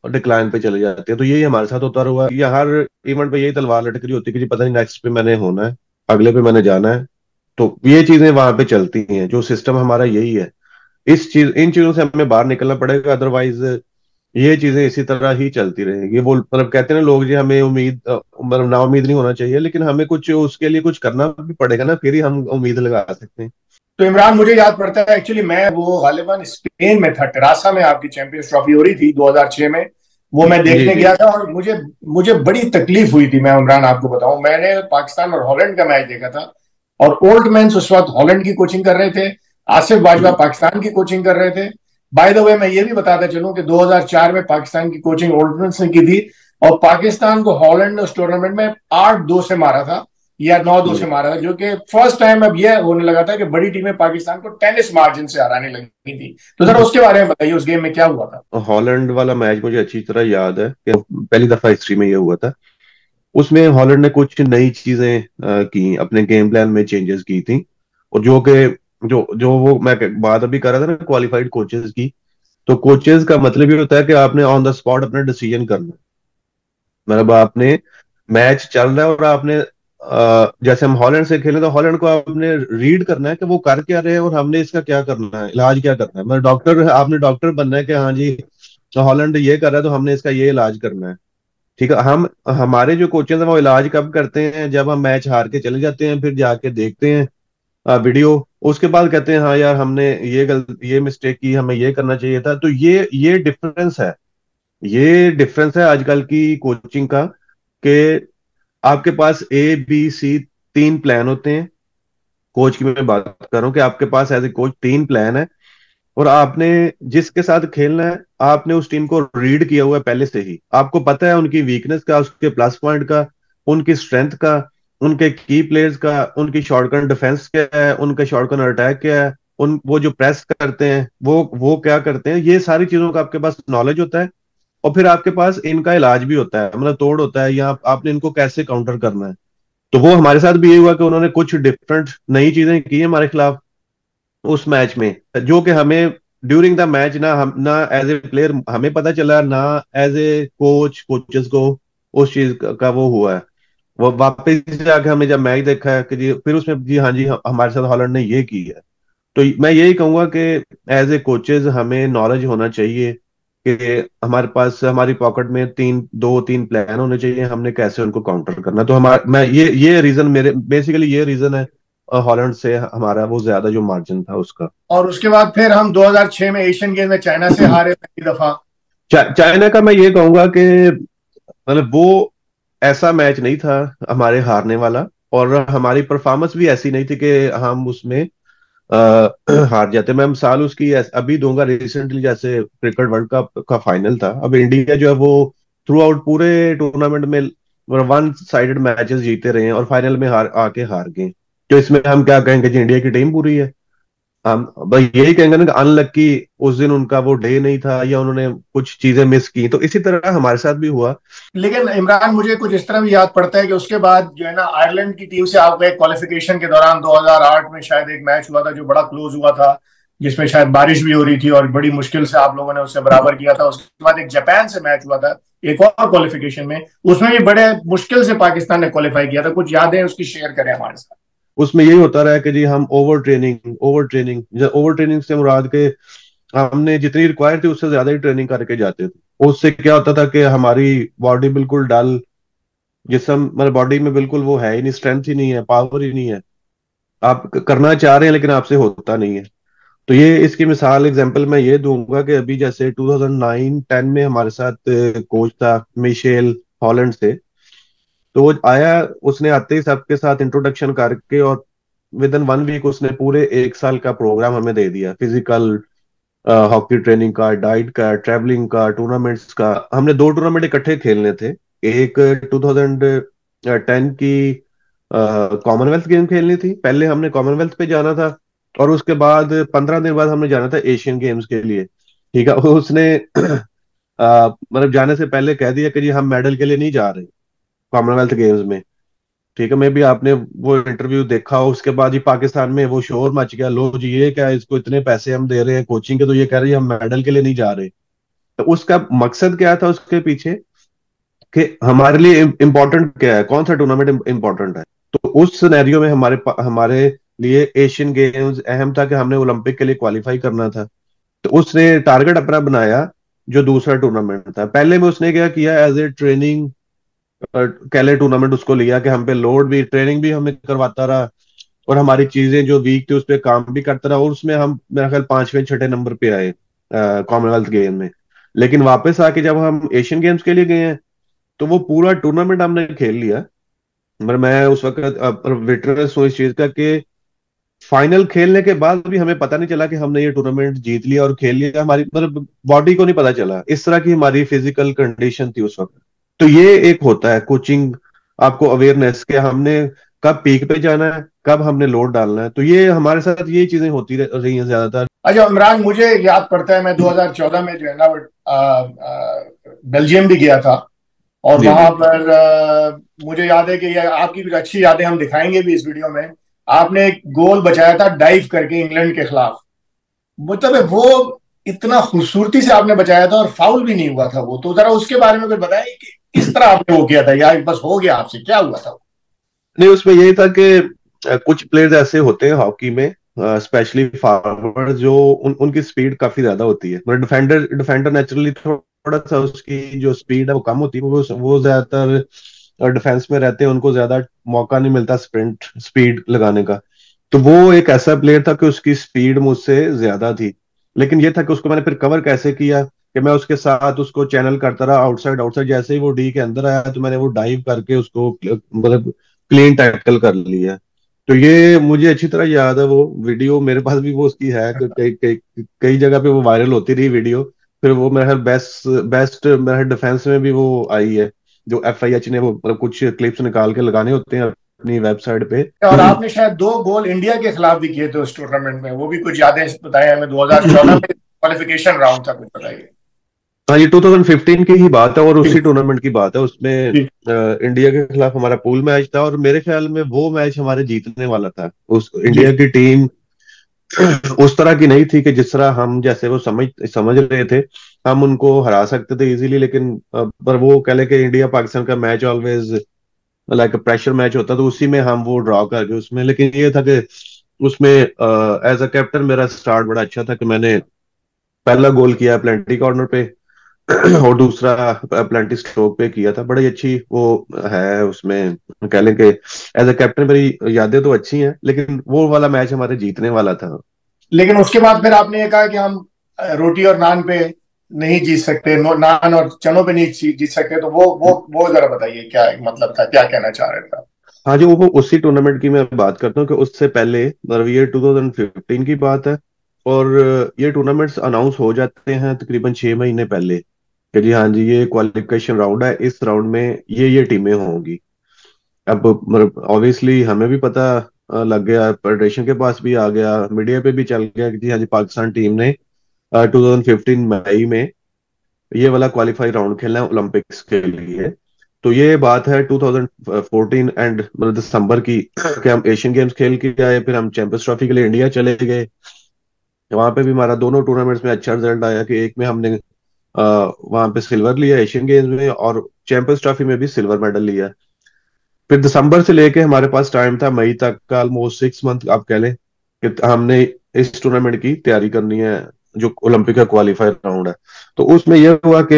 डिक्लाइन पे चले जाते हैं। तो यही हमारे साथ होता रहा। या हर इवेंट पे यही तलवार लटक रही होती है कि जी पता नहीं नेक्स्ट पे मैंने होना है, अगले पे मैंने जाना है। तो ये चीजें वहां पे चलती हैं, जो सिस्टम हमारा यही है। इस चीज इन चीजों से हमें बाहर निकलना पड़ेगा, अदरवाइज ये चीजें इसी तरह ही चलती रहेंगी। वो मतलब कहते हैं ना लोग जी, हमें उम्मीद अ, मतलब ना उम्मीद नहीं होना चाहिए, लेकिन हमें कुछ उसके लिए कुछ करना भी पड़ेगा ना, फिर ही हम उम्मीद लगा सकते हैं। तो इमरान, मुझे याद पड़ता है एक्चुअली मैं वो गालिबन स्पेन में था, टेरासा में आपकी चैंपियंस ट्रॉफी हो रही थी दो हज़ार छह में। वो मैं जी देखने जी। गया था और मुझे मुझे बड़ी तकलीफ हुई थी। मैं इमरान आपको बताऊं, मैंने पाकिस्तान और हॉलैंड का मैच देखा था और ओल्ड मैन उस वक्त हॉलैंड की कोचिंग कर रहे थे, आसिफ बाजवा हम्म। पाकिस्तान की कोचिंग कर रहे थे। बाय द वे मैं ये भी बताता चलूं कि दो हज़ार चार में पाकिस्तान की कोचिंग ओल्ड मैन ने की थी और पाकिस्तान को हॉलैंड ने उस टूर्नामेंट में आठ दो से मारा था या नौ दो से हम्म। मारा था, जो कि फर्स्ट टाइम अब यह होने लगा था कि बड़ी टीमें पाकिस्तान को टेनिस मार्जिन से हराने लगी थी। तो जरा उसके बारे में बताइए, उस गेम में क्या हुआ था। हॉलैंड वाला मैच मुझे अच्छी तरह याद है कि पहली दफा हिस्ट्री में ये हुआ था। उसमें हॉलैंड ने कुछ नई चीजें अ, की, अपने गेम प्लान में चेंजेस की थी। और जो कि जो जो वो मैं बात अभी कर रहा था ना क्वालिफाइड कोचेस की, तो कोचेस का मतलब ये होता है कि आपने ऑन द स्पॉट अपना डिसीजन करना है। मतलब आपने मैच चल रहा है और आपने अ, जैसे हम हॉलैंड से खेलें तो हॉलैंड को आपने रीड करना है कि वो कर क्या रहे हैं और हमने इसका क्या करना है, इलाज क्या करना है। मतलब डॉक्टर, आपने डॉक्टर बनना है कि हाँ जी हॉलैंड ये कर रहा है तो हमने इसका ये इलाज करना है। ठीक है। हम हमारे जो कोचेस हैं वो इलाज कब करते हैं, जब हम मैच हार के चले जाते हैं, फिर जाके देखते हैं आ, वीडियो, उसके बाद कहते हैं हाँ यार हमने ये गलत ये मिस्टेक की, हमें ये करना चाहिए था। तो ये ये डिफरेंस है। ये डिफरेंस है आजकल की कोचिंग का, कि आपके पास ए बी सी तीन प्लान होते हैं। कोच की मैं बात कर रहा हूँ कि आपके पास एज ए कोच तीन प्लान है, और आपने जिसके साथ खेलना है आपने उस टीम को रीड किया हुआ है पहले से ही। आपको पता है उनकी वीकनेस का, उसके प्लस पॉइंट का, उनकी स्ट्रेंथ का, उनके की प्लेयर्स का, उनकी शॉटगन डिफेंस क्या है, उनका शॉटगन अटैक क्या है, उन वो जो प्रेस करते हैं वो वो क्या करते हैं। ये सारी चीजों का आपके पास नॉलेज होता है। और फिर आपके पास इनका इलाज भी होता है, मतलब तोड़ होता है, या आप, आपने इनको कैसे काउंटर करना है। तो वो हमारे साथ भी ये हुआ कि उन्होंने कुछ डिफरेंट नई चीजें की हमारे खिलाफ उस मैच में, जो कि हमें ड्यूरिंग द मैच ना हम ना एज ए प्लेयर हमें पता चला, ना एज ए कोच कोचेस को उस चीज का, का वो हुआ है। वो वापस जाके हमने जब मैच देखा है कि जी फिर उसमें जी हाँ जी हम- हमारे साथ हॉलैंड ने ये की है। तो मैं यही कहूंगा कि एज ए कोचेज हमें नॉलेज होना चाहिए कि हमारे पास हमारी पॉकेट में तीन दो तीन प्लान होने चाहिए, हमने कैसे उनको काउंटर करना। तो हमारा मैं ये ये रीजन मेरे बेसिकली ये रीजन है अ, हॉलैंड से हमारा वो ज्यादा जो मार्जिन था उसका। और उसके बाद फिर हम दो हज़ार छह में एशियन गेम में चाइना से हारे पहली दफा। चा, चाइना का मैं ये कहूंगा कि मतलब वो ऐसा मैच नहीं था हमारे हारने वाला, और हमारी परफॉर्मेंस भी ऐसी नहीं थी कि हम उसमें अ, हार जाते। मैं मिसाल उसकी ऐस- अभी दूंगा। रिसेंटली जैसे क्रिकेट वर्ल्ड कप का फाइनल था, अब इंडिया जो है वो थ्रू आउट पूरे टूर्नामेंट में वन साइडेड मैचेस जीते रहे हैं और फाइनल में हार आके हार गए। तो इसमें हम क्या कहेंगे जी इंडिया की टीम बुरी है। हम बस यही कहेंगे ना कि अनलक्की उस दिन उनका वो डे नहीं था, या उन्होंने कुछ चीजें मिस की। तो इसी तरह हमारे साथ भी हुआ। लेकिन इमरान, मुझे कुछ इस तरह भी याद पड़ता है कि उसके बाद जो है ना आयरलैंड की टीम से आपका एक क्वालिफिकेशन के दौरान दो हज़ार आठ में शायद एक मैच हुआ था जो बड़ा क्लोज हुआ था, जिसमें शायद बारिश भी हो रही थी और बड़ी मुश्किल से आप लोगों ने उससे बराबर किया था। उसके बाद एक जापान से मैच हुआ था एक और क्वालिफिकेशन में, उसमें भी बड़े मुश्किल से पाकिस्तान ने क्वालिफाई किया था। कुछ यादें उसकी शेयर करें हमारे साथ। उसमें यही होता रहा कि जी हम over training over training over training से मुराद के हमने जितनी रिक्वायर थी उससे ज्यादा ही ट्रेनिंग करके जाते थे। उससे क्या होता था कि हमारी बॉडी बिल्कुल डल, जिसम मतलब बॉडी में बिल्कुल वो है ही नहीं, स्ट्रेंथ ही नहीं है, पावर ही नहीं है। आप क- करना चाह रहे हैं लेकिन आपसे होता नहीं है। तो ये इसकी मिसाल एग्जांपल मैं ये दूंगा कि अभी जैसे टू थाउज़ेंड नाइन टेन में हमारे साथ कोच था मिशेल, हॉलैंड से। तो वो आया, उसने आते ही सबके साथ इंट्रोडक्शन करके और विद इन वन वीक उसने पूरे एक साल का प्रोग्राम हमें दे दिया। फिजिकल, हॉकी ट्रेनिंग का, डाइट का, ट्रैवलिंग का, टूर्नामेंट्स का। हमने दो टूर्नामेंट इकट्ठे खेलने थे। एक टू थाउज़ेंड टेन की कॉमनवेल्थ गेम खेलनी थी, पहले हमने कॉमनवेल्थ पे जाना था। और उसके बाद पंद्रह दिन बाद हमने जाना था एशियन गेम्स के लिए। ठीक है। उसने अ, मतलब जाने से पहले कह दिया कि जी हम मेडल के लिए नहीं जा रहे कॉमनवेल्थ गेम्स में। ठीक है। मैं भी आपने वो इंटरव्यू देखा हो, उसके बाद ही पाकिस्तान में वो शोर मच गया, लो जी ये क्या है, इसको इतने पैसे हम दे रहे हैं कोचिंग के, तो ये कह रही है हम मेडल के लिए नहीं जा रहे। तो उसका मकसद क्या था उसके पीछे, कि हमारे लिए इम्पोर्टेंट क्या है, कौन सा टूर्नामेंट इम्पोर्टेंट है। तो उस सिनेरियो में हमारे पा- हमारे लिए एशियन गेम्स अहम था, कि हमने ओलंपिक के लिए क्वालिफाई करना था। तो उसने टारगेट अपना बनाया जो दूसरा टूर्नामेंट था। पहले में उसने क्या किया, एज ए ट्रेनिंग कैले टूर्नामेंट उसको लिया, कि हम पे लोड भी, ट्रेनिंग भी हमें करवाता रहा, और हमारी चीजें जो वीक थी उस पर काम भी करता रहा, और उसमें हम मेरा ख्याल पांचवें छठे नंबर पे आए कॉमनवेल्थ गेम में। लेकिन वापस आके जब हम एशियन गेम्स के लिए गए हैं, तो वो पूरा टूर्नामेंट हमने खेल लिया। मगर मैं उस वक्त विटनेस हूँ इस चीज का, कि फाइनल खेलने के बाद भी हमें पता नहीं चला कि हमने ये टूर्नामेंट जीत लिया और खेल लिया। हमारी मतलब बॉडी को नहीं पता चला, इस तरह की हमारी फिजिकल कंडीशन थी उस वक्त। तो ये एक होता है कोचिंग, आपको अवेयरनेस के हमने कब पीक पे जाना है, कब हमने लोड डालना है। तो ये हमारे साथ ये चीजें होती रह- रही हैं ज्यादातर। अच्छा इमरान, मुझे याद पड़ता है मैं दो हज़ार चौदह में जो है ना आ, आ, बेल्जियम भी गया था। और जी जी। वहां पर आ, मुझे याद है कि ये आपकी कुछ अच्छी यादें हम दिखाएंगे भी इस वीडियो में। आपने एक गोल बचाया था डाइव करके इंग्लैंड के खिलाफ। मतलब है वो इतना खूबसूरती से आपने बचाया था और फाउल भी नहीं हुआ था वो। तो जरा उसके बारे में कुछ बताएं कि किस तरह आपने वो किया था, या बस हो गया आपसे, क्या हुआ था? नहीं, उसमें यही था कि अ, कुछ प्लेयर्स ऐसे होते हैं हॉकी में, स्पेशली फॉरवर्ड, जो उन, उनकी स्पीड काफी ज्यादा होती है। मतलब डिफेंडर डिफेंडर नेचुरली थोड़ा सा उसकी जो स्पीड है वो कम होती है, वो वो ज्यादातर डिफेंस में रहते हैं, उनको ज्यादा मौका नहीं मिलता स्प्रिंट स्पीड लगाने का। तो वो एक ऐसा प्लेयर था कि उसकी स्पीड मुझसे ज्यादा थी। लेकिन ये था कि उसको मैंने फिर कवर कैसे किया, कि मैं उसके साथ उसको चैनल करता रहा आउटसाइड आउटसाइड। जैसे ही वो डी के अंदर आया तो मैंने वो डाइव करके उसको मतलब क्लीन टैकल कर लिया। तो ये मुझे अच्छी तरह याद है, वो वीडियो मेरे पास भी वो उसकी है, कि कई कई कई जगह पे वो वायरल होती रही वीडियो। फिर वो मेरे ख्याल बेस्ट बेस्ट मेरे डिफेंस में भी वो आई है, जो एफ आई एच ने वो मतलब कुछ क्लिप्स निकाल के लगाने होते हैं अपनी वेबसाइट पे। और आपने शायद दो गोल इंडिया के खिलाफ भी किए थे उस टूर्नामेंट में, वो भी कुछ यादें बताएं हमें। दो हज़ार चौदह में क्वालिफिकेशन राउंड था, कुछ बताइए। हाँ, ये ट्वेंटी फिफ्टीन की ही बात है, और उसी टूर्नामेंट की बात है। उसमें जी। अ, इंडिया के खिलाफ हमारा पूल मैच था, और मेरे ख्याल में वो मैच हमारे जीतने वाला था। उस जी। इंडिया की टीम उस तरह की नहीं थी कि जिस तरह हम जैसे वो समझ समझ रहे थे हम उनको हरा सकते थे इजीली। लेकिन अ, पर वो कह ले कि इंडिया पाकिस्तान का match always like pressure match होता, तो उसी में हम वो ड्रॉ कर गए उसमें। लेकिन ये था कि उसमें एज अ कैप्टन मेरा स्टार्ट बड़ा अच्छा था, कि मैंने पहला गोल किया प्लेंटी कॉर्नर पे और दूसरा प्लेंटी स्ट्रोक पे किया था। बड़ी अच्छी वो है उसमें, कह लें कि एज अ कैप्टन मेरी यादें तो अच्छी हैं, लेकिन वो वाला मैच हमारे जीतने वाला था। लेकिन उसके बाद फिर आपने ये कहा कि हम अ, रोटी और नान पे नहीं जीत सकते, नो- नान और चनों पे नहीं जी- जीत सकते। तो वो वो वो जरा बताइए क्या मतलब था, क्या कहना चाह रहे थे? हाँ जी, वो उसी टूर्नामेंट की मैं बात करता हूँ, कि उससे पहले मतलब ये ट्वेंटी फिफ्टीन की बात है। और ये टूर्नामेंट्स अनाउंस हो जाते हैं तकरीबन छह महीने पहले, कि जी हाँ जी ये क्वालिफिकेशन राउंड है, इस राउंड में ये ये टीमें होंगी। अब मतलब ऑब्वियसली हमें भी पता अ, लग गया, फेडरेशन के पास भी आ गया, मीडिया पे भी चल गया कि जी हाँ जी पाकिस्तान टीम ने ट्वेंटी फिफ्टीन मई में ये वाला क्वालिफाई राउंड खेलना है ओलंपिक्स के लिए। तो ये बात है ट्वेंटी फोर्टीन एंड मतलब दिसंबर की, कि हम एशियन गेम्स खेल के आए, फिर हम चैंपियंस ट्रॉफी के लिए इंडिया चले गए। वहां पे भी हमारा दोनों टूर्नामेंट्स में अच्छा रिजल्ट आया, कि एक में हमने वहां पे सिल्वर लिया एशियन गेम्स में, और चैंपियंस ट्रॉफी में भी सिल्वर मेडल लिया। फिर दिसंबर से लेके हमारे पास टाइम था मई तक का, ऑलमोस्ट सिक्स मंथ आप कह लें, कि हमने इस टूर्नामेंट की तैयारी करनी है, जो ओलंपिक का क्वालिफायर राउंड है। तो उसमें यह हुआ कि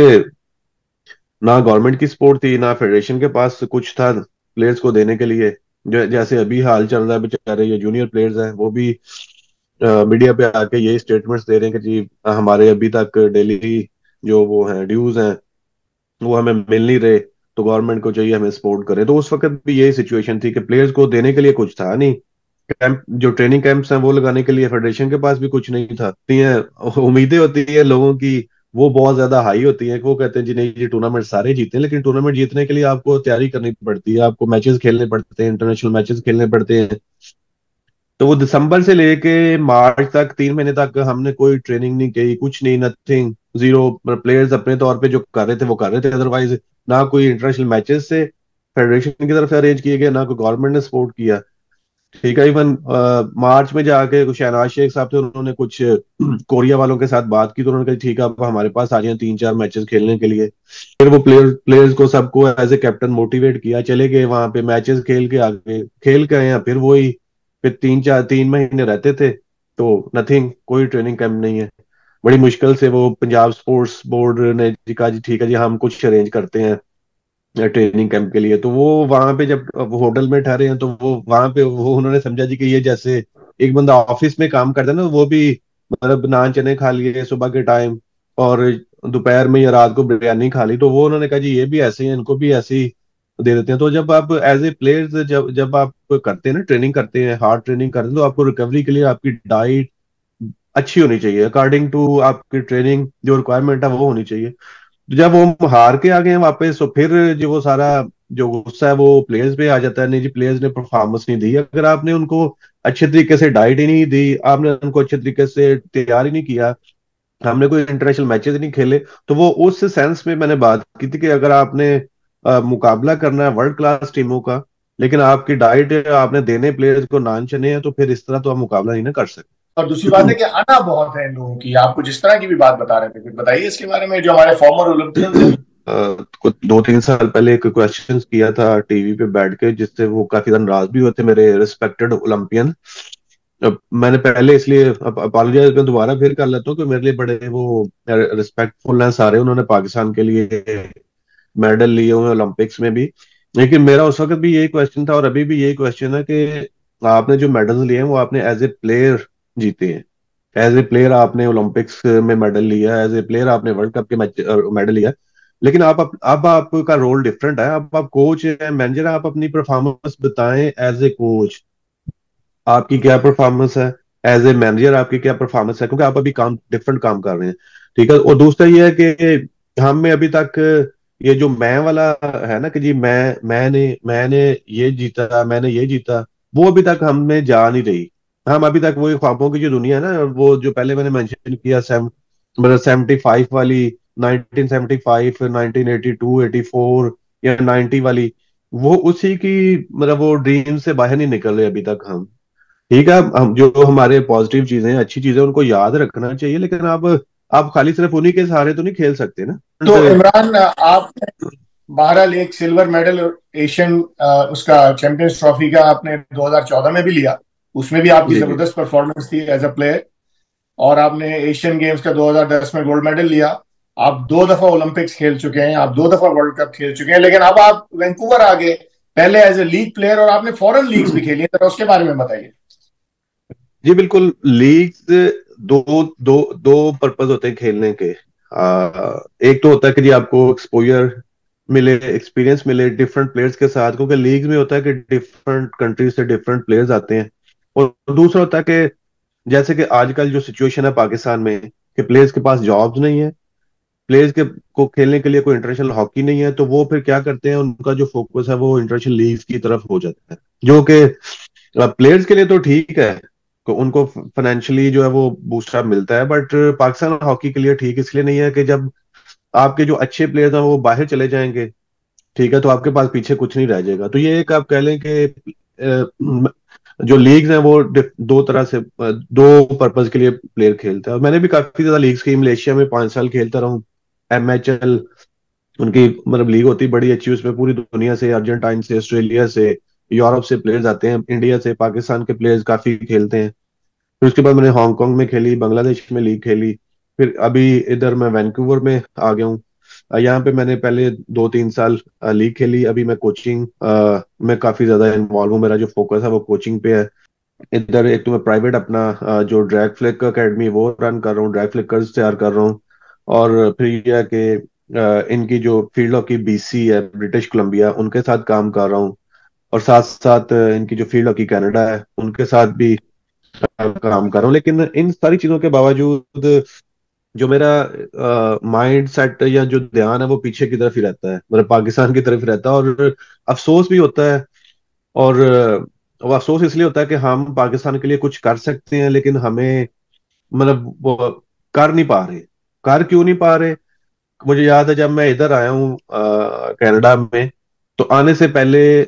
ना गवर्नमेंट की सपोर्ट थी, ना फेडरेशन के पास कुछ था प्लेयर्स को देने के लिए। जो जैसे अभी हाल चल रहा है, बेचारे ये जूनियर प्लेयर्स हैं वो भी मीडिया पे आके यही स्टेटमेंट्स दे रहे हैं कि जी हमारे अभी तक डेली जो वो हैं ड्यूज हैं वो हमें मिल नहीं रहे, तो गवर्नमेंट को चाहिए हमें सपोर्ट करे। तो उस वक्त भी यही सिचुएशन थी कि प्लेयर्स को देने के लिए कुछ था नहीं। कैंप जो ट्रेनिंग कैंप्स हैं वो लगाने के लिए फेडरेशन के पास भी कुछ नहीं था। होती हैं उम्मीदें, होती है लोगों की, वो बहुत ज्यादा हाई होती है, कि वो कहते हैं जी नहीं ये टूर्नामेंट सारे जीते हैं। लेकिन टूर्नामेंट जीतने के लिए आपको तैयारी करनी पड़ती है, आपको मैचेस खेलने पड़ते हैं, इंटरनेशनल मैचेस खेलने पड़ते हैं। तो वो दिसंबर से लेके मार्च तक तीन महीने तक हमने कोई ट्रेनिंग नहीं की, कुछ नहीं, नथिंग, जीरो। प्लेयर्स अपने तौर पे जो कर रहे थे वो कर रहे थे, अदरवाइज ना कोई इंटरनेशनल मैचेस से फेडरेशन की तरफ से अरेंज किए गए, ना कोई गवर्नमेंट ने सपोर्ट किया। ठीक है। इवन मार्च में जाके कुछ शहनाज शेख साहब थे, उन्होंने कुछ कोरिया वालों के साथ बात की, तो उन्होंने कहा ठीक है आप हमारे पास आ जाए तीन चार मैचेस खेलने के लिए। फिर वो प्लेयर प्लेयर्स को सबको एज ए कैप्टन मोटिवेट किया, चले गए वहां पे मैचेस खेल के आगे खेल के आए हैं। फिर वही फिर तीन चार तीन महीने रहते थे तो नथिंग, कोई ट्रेनिंग कैंप नहीं है। बड़ी मुश्किल से वो पंजाब स्पोर्ट्स बोर्ड ने जी कहा जी ठीक है जी हम कुछ अरेंज करते हैं ट्रेनिंग कैंप के लिए। तो वो वहां पे जब वो होटल में ठहरे हैं तो वो वहां पे वो उन्होंने समझा जी कि ये जैसे एक बंदा ऑफिस में काम करता है ना, वो भी मतलब नान चने खा लिए सुबह के टाइम और दोपहर में या रात को बिरयानी खा ली, तो वो उन्होंने कहा जी ये भी ऐसे हैं, इनको भी ऐसे ही दे देते हैं। तो जब आप एज ए प्लेयर जब जब आप करते हैं ना, ट्रेनिंग करते हैं, हार्ड ट्रेनिंग करते हैं, तो आपको रिकवरी के लिए आपकी डाइट अच्छी होनी चाहिए, अकॉर्डिंग टू आपकी ट्रेनिंग जो रिक्वायरमेंट है वो होनी चाहिए। तो जब वो हार के आ गए हैं वापस, तो फिर जो वो सारा जो गुस्सा है वो प्लेयर्स पे आ जाता है, नहीं जी प्लेयर्स ने परफॉर्मेंस नहीं दी। अगर आपने उनको अच्छे तरीके से डाइट ही नहीं दी, आपने उनको अच्छे तरीके से तैयार ही नहीं किया, हमने कोई इंटरनेशनल मैचेस नहीं खेले, तो वो उस सेंस में मैंने बात की थी कि अगर आपने अ, मुकाबला करना है वर्ल्ड क्लास टीमों का, लेकिन आपकी डाइट आपने देने प्लेयर्स को नान चने हैं, तो फिर इस तरह तो आप मुकाबला नहीं ना कर और दूसरी बात है सकते। कि आना बहुत है इन लोगों की। आपको जिस तरह की भी बात बता रहे थे, कुछ बताइए इसके बारे में, जो हमारे फॉर्मर ओलंपियंस हैं। अ, कुछ दो तीन साल पहले एक क्वेश्चन किया था टीवी पे बैठ के, जिससे वो काफी ज्यादा नाराज भी हुए थे मेरे रिस्पेक्टेड ओलंपियन। अब मैंने पहले इसलिए अपोलोजाइज मैं दोबारा फिर कर लेता हूँ कि मेरे लिए बड़े वो रिस्पेक्टफुल हैं सारे, उन्होंने पाकिस्तान के लिए मेडल लिए हुए ओलंपिक्स में भी। लेकिन मेरा उस वक्त भी यही क्वेश्चन था और अभी भी यही क्वेश्चन है कि आपने जो मेडल्स लिए हैं वो आपने एज ए प्लेयर जीते हैं। एज ए प्लेयर आपने ओलंपिक्स में मेडल लिया, एज ए प्लेयर आपने वर्ल्ड कप के मैच मेडल लिया। लेकिन आप अब अब आपका रोल डिफरेंट है, अब आप कोच हैं, मैनेजर, आप अपनी परफॉर्मेंस बताएं एज ए कोच, आपकी क्या परफॉर्मेंस है, एज ए मैनेजर आपकी क्या परफॉर्मेंस है, क्योंकि आप अभी काम डिफरेंट काम कर रहे हैं। ठीक है। और दूसरा ये है कि हम में अभी तक ये जो मैं वाला है ना कि जी मैं मैंने मैंने ये जीता, मैंने ये जीता, वो अभी तक हम में जा नहीं रही। हम अभी तक वही ख्वाबों की जो दुनिया है ना, वो जो पहले मैंने मेंशन किया सेम मतलब सेवेंटी फाइव वाली, nineteen seventy five, nineteen eighty two, eighty four या नाइनटी वाली, वो उसी की मतलब वो ड्रीम से बाहर नहीं निकल रहे अभी तक हम। ठीक है। हम जो हमारे पॉजिटिव चीजें हैं, अच्छी चीजें, उनको याद रखना चाहिए, लेकिन आप आप खाली सिर्फ उन्हीं के सहारे तो नहीं खेल सकते ना। तो इमरान, आप बहरहाल एक सिल्वर मेडल एशियन उसका चैंपियंस ट्रॉफी का आपने दो हज़ार चौदह में भी लिया, उसमें भी आपकी जी जी जबरदस्त परफॉर्मेंस थी एज अ प्लेयर। और आपने एशियन गेम्स का दो हज़ार दस में गोल्ड मेडल लिया। आप दो दफा ओलंपिक्स खेल चुके हैं, आप दो दफा वर्ल्ड कप खेल चुके हैं, लेकिन अब आप वैंकूवर आ गए पहले एज ए लीग प्लेयर, और आपने फॉरेन लीग्स भी खेली हैं, तो उसके बारे में बताइए। जी बिल्कुल। लीग दो दो दो पर्पज होते हैं खेलने के। आ, एक तो होता है कि जी आपको एक्सपोजर मिले, एक्सपीरियंस मिले डिफरेंट प्लेयर्स के साथ, क्योंकि लीग में होता है कि डिफरेंट कंट्रीज से डिफरेंट प्लेयर्स आते हैं। और दूसरा होता है कि जैसे कि आजकल जो सिचुएशन है पाकिस्तान में कि प्लेयर्स के पास जॉब्स नहीं है, प्लेयर्स के को खेलने के लिए कोई इंटरनेशनल हॉकी नहीं है, तो वो फिर क्या करते हैं, उनका जो फोकस है वो इंटरनेशनल लीग्स की तरफ हो जाता है, जो कि प्लेयर्स के लिए तो ठीक है, तो उनको फाइनेंशियली जो है वो बूस्टअप मिलता है। बट पाकिस्तान हॉकी के लिए ठीक इसलिए नहीं है कि जब आपके जो अच्छे प्लेयर्स हैं वो बाहर चले जाएंगे, ठीक है, तो आपके पास पीछे कुछ नहीं रह जाएगा। तो ये एक आप कह लें कि अ, जो लीग्स हैं वो डिफ- दो तरह से अ, दो पर्पज के लिए प्लेयर खेलते हैं। और मैंने भी काफी ज्यादा लीग्स की, मलेशिया में पांच साल खेलता रहा हूँ। एम एच एल उनकी मतलब लीग होती है बड़ी अच्छी, उसमें पूरी दुनिया से, अर्जेंटाइन से, ऑस्ट्रेलिया से, यूरोप से प्लेयर्स आते हैं, इंडिया से, पाकिस्तान के प्लेयर्स काफी खेलते हैं। फिर उसके बाद मैंने हांगकांग में खेली, बांग्लादेश में लीग खेली, फिर अभी इधर मैं वैंकूवर में आ गया हूँ। अ, यहाँ पे मैंने पहले दो तीन साल अ, लीग खेली। अभी मैं कोचिंग में काफी ज्यादा इन्वॉल्व हूँ, मेरा जो फोकस है वो कोचिंग पे है। इधर एक तो मैं प्राइवेट अपना अ, जो ड्रैग फ्लिक अकेडमी वो रन कर रहा हूँ, ड्रैग फ्लिकर्स तैयार कर रहा हूँ। और फिर यह है कि अ, इनकी जो फील्ड हॉकी बी सी है ब्रिटिश कोलंबिया, उनके साथ काम कर रहा हूँ। और साथ साथ अ, इनकी जो फील्ड हॉकी कनाडा है उनके साथ भी काम कर रहा हूँ। लेकिन इन सारी चीजों के बावजूद जो मेरा माइंड सेट या जो ध्यान है वो पीछे की तरफ ही रहता है, मतलब पाकिस्तान की तरफ ही रहता है। और अफसोस भी होता है। और अ, वो अफसोस इसलिए होता है कि हम पाकिस्तान के लिए कुछ कर सकते हैं, लेकिन हमें मतलब वो कर नहीं पा रहे। कर क्यों नहीं पा रहे? मुझे याद है जब मैं इधर आया हूँ अ, कनाडा में, तो आने से पहले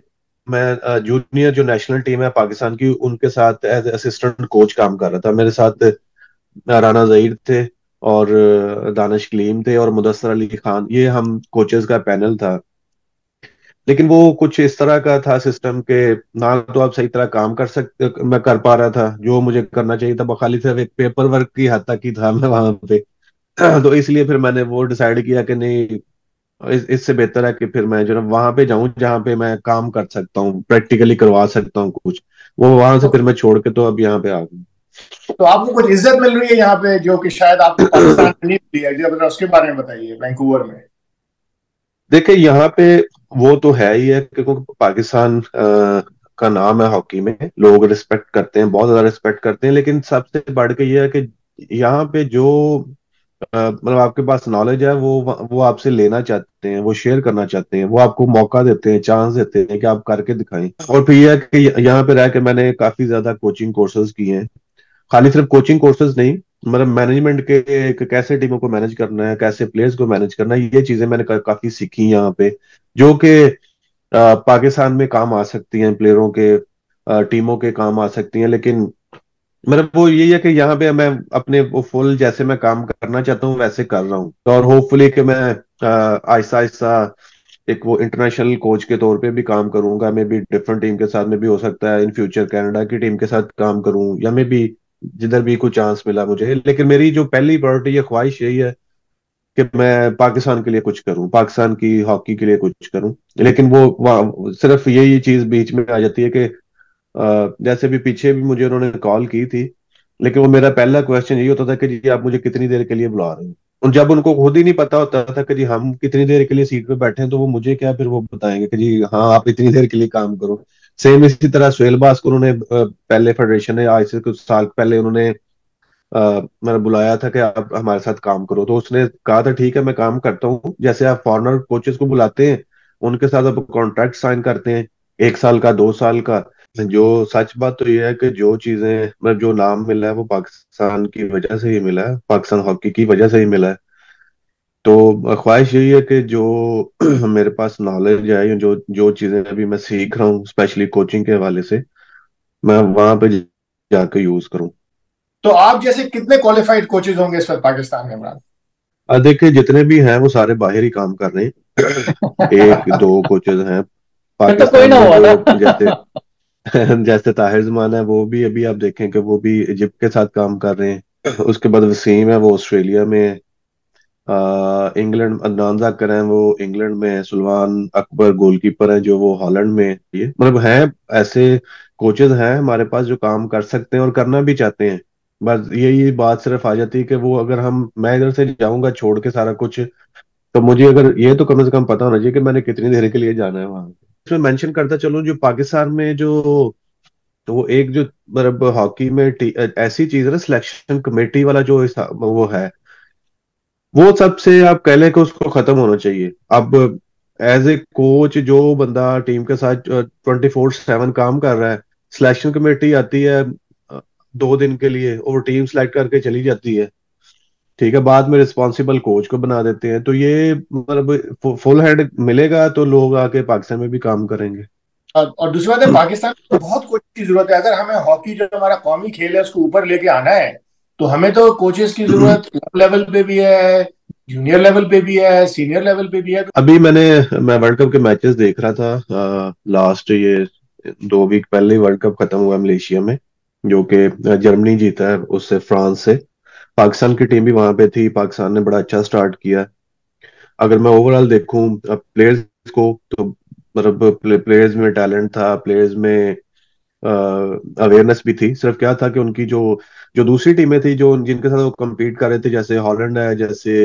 मैं जूनियर जो नेशनल टीम है पाकिस्तान की उनके साथ एज असिस्टेंट कोच काम कर रहा था। मेरे साथ अ, राना जहीर थे और अ, दानिश कलीम थे और मुदस्सर अली खान, ये हम कोचेस का पैनल था। लेकिन वो कुछ इस तरह का था सिस्टम के, ना तो आप सही तरह काम कर सकते, मैं कर पा रहा था जो मुझे करना चाहिए था, वो खाली सिर्फ एक पेपर वर्क की हद तक ही था मैं वहां पे। तो इसलिए फिर मैंने वो डिसाइड किया कि नहीं, इस, इससे बेहतर है कि फिर मैं जो ना वहां पे जाऊं जहां पे मैं काम कर सकता हूँ, प्रैक्टिकली करवा सकता हूँ कुछ। वो वहां से तो, फिर मैं छोड़ के तो अब यहाँ पे आ तो आपको कुछ इज्जत मिल रही है यहाँ पे जो कि शायद आपको गया। पाकिस्तान में नहीं मिली है, जरा उसके बारे में बताइए वैंकूवर में। देखिए यहाँ पे वो तो है ही है, क्योंकि पाकिस्तान अ, का नाम है हॉकी में, लोग रिस्पेक्ट करते हैं, बहुत ज्यादा रिस्पेक्ट करते हैं। लेकिन सबसे बढ़ के ये है कि यहाँ पे जो अ, मतलब आपके पास नॉलेज है वो वो आपसे लेना चाहते हैं, वो शेयर करना चाहते हैं, वो आपको मौका देते हैं, चांस देते हैं कि आप करके दिखाएं। और फिर ये है कि यहाँ पे रह के मैंने काफी ज्यादा कोचिंग कोर्सेज किए हैं। खाली सिर्फ कोचिंग कोर्सेज नहीं, मतलब मैनेजमेंट के एक कैसे टीमों को मैनेज करना है, कैसे प्लेयर्स को मैनेज करना है, ये चीजें मैंने का, काफी सीखी यहाँ पे, जो कि अ, पाकिस्तान में काम आ सकती हैं, प्लेयरों के अ, टीमों के काम आ सकती हैं। लेकिन मतलब वो यही है कि यहाँ पे मैं अपने वो फुल जैसे मैं काम करना चाहता हूँ वैसे कर रहा हूँ, और होपफुली कि मैं अ, आहिस्ता आहिस्ता एक वो इंटरनेशनल कोच के तौर पे भी काम करूंगा। मैं भी डिफरेंट टीम के साथ में भी हो सकता है इन फ्यूचर कनाडा की टीम के साथ काम करूं, या मैं भी जिधर भी कोई चांस मिला मुझे। लेकिन मेरी जो पहली प्रायोरिटी, ये ख्वाहिश यही है कि मैं पाकिस्तान के लिए कुछ करूं, पाकिस्तान की हॉकी के लिए कुछ करूं। लेकिन वो वहाँ सिर्फ यही चीज बीच में आ जाती है कि अ, जैसे भी पीछे भी मुझे उन्होंने कॉल की थी, लेकिन वो मेरा पहला क्वेश्चन यही होता था कि जी आप मुझे कितनी देर के लिए बुला रहे हैं। और जब उनको खुद ही नहीं पता होता था कि जी हम कितनी देर के लिए सीट पे बैठे हैं, तो वो मुझे क्या फिर वो बताएंगे कि जी हाँ आप इतनी देर के लिए काम करो। सेम इसी तरह सुहेल बास को उन्होंने अ, पहले फेडरेशन ने आज से कुछ साल पहले उन्होंने अ, मैंने बुलाया था कि आप हमारे साथ काम करो, तो उसने कहा था ठीक है मैं काम करता हूँ। जैसे आप फॉरेनर कोचेस को बुलाते हैं, उनके साथ आप कॉन्ट्रैक्ट साइन करते हैं, एक साल का, दो साल का। जो सच बात तो ये है कि जो चीजें मतलब जो नाम मिला है वो पाकिस्तान की वजह से ही मिला है, पाकिस्तान हॉकी की वजह से ही मिला है। तो ख्वाहिश यही है कि जो मेरे पास नॉलेज है, जो जो चीजें अभी मैं सीख रहा हूँ स्पेशली कोचिंग के हवाले से, मैं वहां पे जाके यूज करूँ। तो आप जैसे कितने क्वालिफाइड कोचेज होंगे इस वक्त पाकिस्तान में, इमरान? अब देखिए जितने भी हैं वो सारे बाहर ही काम कर रहे हैं। एक दो कोचेज हैं फिर तो कोई पाकिस्तान ना में हुआ जो, ना। जैसे जैसे ताहिर जमान है, वो भी अभी आप देखें कि वो भी इजिप्ट के साथ काम कर रहे हैं। उसके बाद वसीम है, वो ऑस्ट्रेलिया में है। आ, इंग्लैंड अदनान जाकर हैं, वो इंग्लैंड में है। सुलमान अकबर गोलकीपर है जो वो हॉलैंड में है। ये मतलब हैं ऐसे कोचेज हैं हमारे पास जो काम कर सकते हैं और करना भी चाहते हैं। बस यही बात सिर्फ आ जाती है कि वो अगर हम मैं इधर से जाऊंगा छोड़ के सारा कुछ, तो मुझे अगर ये तो कम से कम पता होना चाहिए कि मैंने कितनी देर के लिए जाना है वहां। इसमें मेंशन करता चलूं, जो पाकिस्तान में जो, तो वो एक जो मतलब हॉकी में टी- ऐसी चीज है ना, सिलेक्शन कमेटी वाला जो हिसा- वो है, वो सबसे आप कह लें कि उसको खत्म होना चाहिए अब। एज ए कोच जो बंदा टीम के साथ ट्वेंटी फोर सेवन काम कर रहा है, सिलेक्शन कमेटी आती है अ, दो दिन के लिए और टीम सेलेक्ट करके चली जाती है, ठीक है, बाद में रिस्पॉन्सिबल कोच को बना देते हैं। तो ये मतलब फुल हेड मिलेगा तो लोग आके पाकिस्तान में भी काम करेंगे। और और दूसरी बात है, पाकिस्तान को बहुत कोच की जरूरत है। अगर हमें हॉकी जो हमारा कौमी खेल है उसको ऊपर लेके आना है, तो हमें तो कोचेस की जरूरत क्लब लेवल पे भी है, जूनियर लेवल पे भी है, सीनियर लेवल पे भी है। अभी मैंने मैं वर्ल्ड कप के मैचेस देख रहा था, लास्ट ये दो वीक पहले ही वर्ल्ड कप खत्म हुआ मलेशिया में, जो कि जर्मनी जीता है उससे, फ्रांस से। पाकिस्तान की टीम भी वहां पे थी, पाकिस्तान ने बड़ा अच्छा स्टार्ट किया। अगर मैं ओवरऑल देखूं प्लेयर्स को, तो मतलब प्लेयर्स में टैलेंट था, प्लेयर्स में अवेयरनेस भी थी। सिर्फ क्या था कि उनकी जो जो दूसरी टीमें थी जो जिनके साथ वो कम्पीट कर रहे थे, जैसे हॉलैंड है, जैसे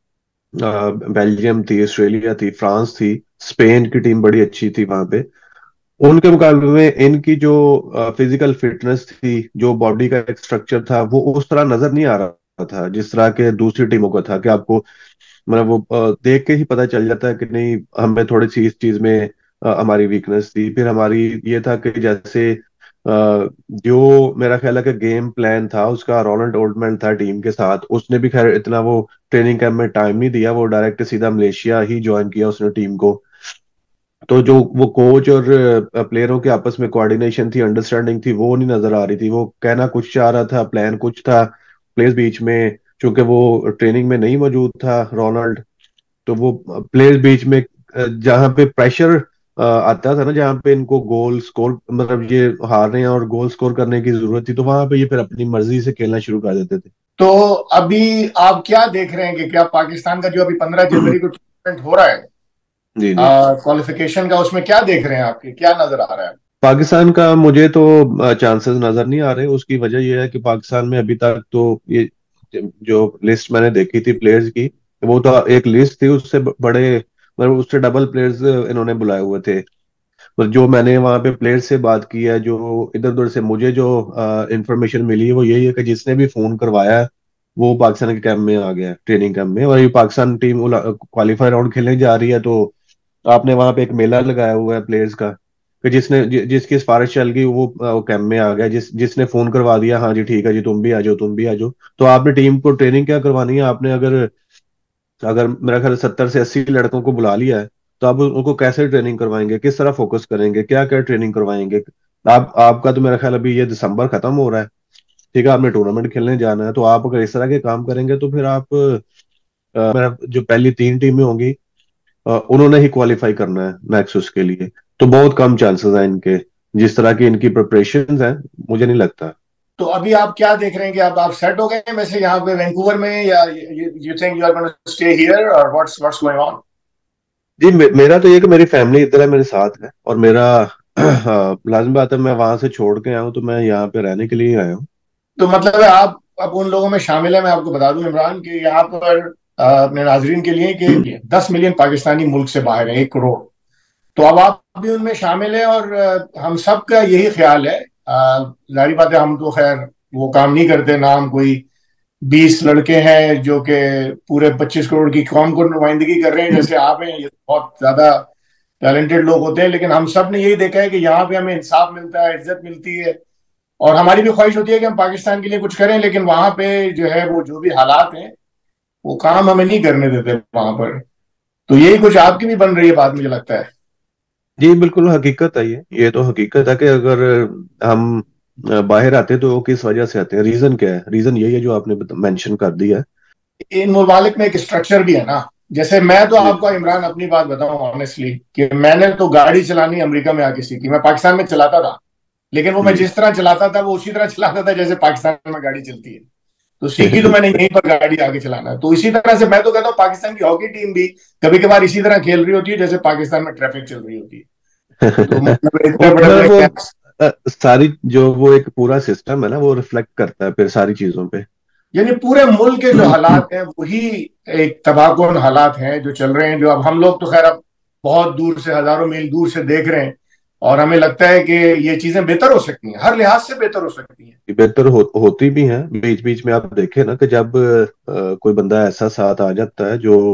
बेल्जियम थी, ऑस्ट्रेलिया थी, फ्रांस थी, स्पेन की टीम बड़ी अच्छी थी वहां पे, उनके मुकाबले में इनकी जो फिजिकल फिटनेस थी, जो बॉडी का एक स्ट्रक्चर था, वो उस तरह नजर नहीं आ रहा था जिस तरह के दूसरी टीमों का था। कि आपको मतलब वो अ, देख के ही पता चल जाता है कि नहीं, हमें थोड़ी सी इस चीज में अ, हमारी वीकनेस थी। फिर हमारी ये था कि जैसे अ, जो मेरा ख्याल है कि गेम प्लान था उसका, रोनाल्ड ओल्डमैन था टीम के साथ, उसने भी खैर इतना वो ट्रेनिंग कैंप में टाइम नहीं दिया, वो डायरेक्ट सीधा मलेशिया ही ज्वाइन किया उसने टीम को। तो जो वो कोच और प्लेयरों के आपस में कोऑर्डिनेशन थी, अंडरस्टैंडिंग थी, वो नहीं नजर आ रही थी। वो कहना कुछ चाह रहा था, प्लान कुछ था, प्लेयर्स बीच में चूंकि वो ट्रेनिंग में नहीं मौजूद था रोनाल्ड, तो वो प्लेयर्स बीच में अ, जहाँ पे प्रेशर आता था ना, जहाँ पे इनको गोल स्कोर, मतलब ये हार रहे हैं और गोल स्कोर करने की जरूरत थी, तो वहां पे ये फिर अपनी मर्जी से खेलना शुरू कर देते थे। तो अभी आप क्या देख रहे हैं कि क्या पाकिस्तान का जो अभी पंद्रह जनवरी को टूर्नामेंट हो रहा है जी जी। क्वालिफिकेशन का, उसमें क्या देख रहे हैं, आपके क्या नजर आ रहा है? पाकिस्तान का मुझे तो चांसेस नजर नहीं आ रहे। उसकी वजह यह है कि पाकिस्तान में अभी तक तो ये जो लिस्ट मैंने देखी थी प्लेयर्स की, वो तो एक लिस्ट थी, उससे ब- बड़े मतलब उससे डबल प्लेयर्स इन्होंने बुलाए हुए थे। पर जो मैंने वहां पे प्लेयर्स से बात की है, जो इधर उधर से मुझे जो इंफॉर्मेशन मिली है, वो यही है कि जिसने भी फोन करवाया है वो पाकिस्तान के कैंप में आ गया है, ट्रेनिंग कैंप में। और ये पाकिस्तान टीम क्वालिफाई राउंड खेलने जा रही है, तो आपने वहां पे एक मेला लगाया हुआ है प्लेयर्स का, कि जिसने जि, जिसकी सिफारिश चल गई वो, वो कैंप में आ गया। जिस जिसने फोन करवा दिया, हाँ जी ठीक है जी, तुम भी आ जाओ, तुम भी आ जाओ। तो आपने टीम को ट्रेनिंग क्या करवानी है? आपने अगर अगर मेरा ख्याल सत्तर से अस्सी लड़कों को बुला लिया है, तो आप उनको कैसे ट्रेनिंग करवाएंगे, किस तरह फोकस करेंगे, क्या क्या ट्रेनिंग करवाएंगे? आप आपका तो मेरा ख्याल अभी ये दिसंबर खत्म हो रहा है, ठीक है, आपने टूर्नामेंट खेलने जाना है। तो आप अगर इस तरह के काम करेंगे तो फिर आप अ, मेरा जो पहली तीन टीमें होंगी, अ, उन्होंने ही क्वालिफाई करना है नेक्सस के लिए। तो बहुत कम चांसेस हैं इनके, जिस तरह की इनकी प्रिपरेशंस हैं, मुझे नहीं लगता। तो अभी आप क्या देख रहे हैं कि आप आप सेट हो गए हैं वैसे यहाँ पे वैंकूवर में, या you think you are going to stay here, और व्हाट्स व्हाट्स गोइंग ऑन? जी मे, मेरा तो ये कि मेरी फैमिली इधर है, मेरे साथ है, और मेरा हाँ, लाजमी बात है, मैं वहां से छोड़ के आया हूँ, तो मैं यहाँ पे रहने के लिए ही आया हूँ। तो मतलब है आप अब उन लोगों में शामिल है। मैं आपको बता दूं इमरान कि यहाँ पर अ, अपने नाजरीन के लिए कि दस मिलियन पाकिस्तानी मुल्क से बाहर है, एक करोड़। तो अब आप भी उनमें शामिल हैं, और अ, हम सब का यही ख्याल है। अ, जाहिर बात है, हम तो खैर वो काम नहीं करते ना, हम कोई बीस लड़के हैं जो कि पूरे पच्चीस करोड़ की कौम को नुमाइंदगी कर रहे हैं जैसे आप हैं। ये बहुत ज्यादा टैलेंटेड लोग होते हैं, लेकिन हम सब ने यही देखा है कि यहाँ पे हमें इंसाफ मिलता है, इज्जत मिलती है, और हमारी भी ख्वाहिश होती है कि हम पाकिस्तान के लिए कुछ करें, लेकिन वहां पे जो है वो जो भी हालात हैं वो काम हमें नहीं करने देते वहां पर। तो यही कुछ आपकी भी बन रही है बात, मुझे लगता है। जी बिल्कुल हकीकत है, ये ये तो हकीकत है कि अगर हम अ, बाहर आते तो वो किस वजह से आते हैं, रीजन क्या है? रीजन यही है जो आपने मेंशन कर दिया है। इन मुमालिक में एक स्ट्रक्चर भी है ना। जैसे मैं तो जी आपको इमरान अपनी बात बताऊं ऑनेस्टली कि मैंने तो गाड़ी चलानी अमेरिका में आके सीखी। मैं पाकिस्तान में चलाता था, लेकिन वो मैं जी। जिस तरह चलाता था वो उसी तरह चलाता था जैसे पाकिस्तान में गाड़ी चलती है। तो सीखी तो मैंने यहीं पर गाड़ी आगे चलाना। तो इसी तरह से मैं तो कहता हूँ पाकिस्तान की हॉकी टीम भी कभी कभार इसी तरह खेल रही होती है जैसे पाकिस्तान में ट्रैफिक चल रही होती है। तो मतलब इतने वो बड़े मतलब बड़े वो कैंप्स, अ, सारी जो वो एक पूरा सिस्टम है ना, वो रिफ्लेक्ट करता है फिर सारी चीजों पे। यानी पूरे मुल्क के जो हालात हैं वही एक तबाहकुन हालात हैं जो चल रहे हैं, जो अब हम लोग तो खैर अब बहुत दूर से, हजारों मील दूर से देख रहे हैं, और हमें लगता है कि ये चीजें बेहतर हो सकती हैं, हर लिहाज से बेहतर हो सकती हैं। बेहतर हो, होती भी हैं। बीच बीच में आप देखें ना कि जब अ, कोई बंदा ऐसा साथ आ जाता है जो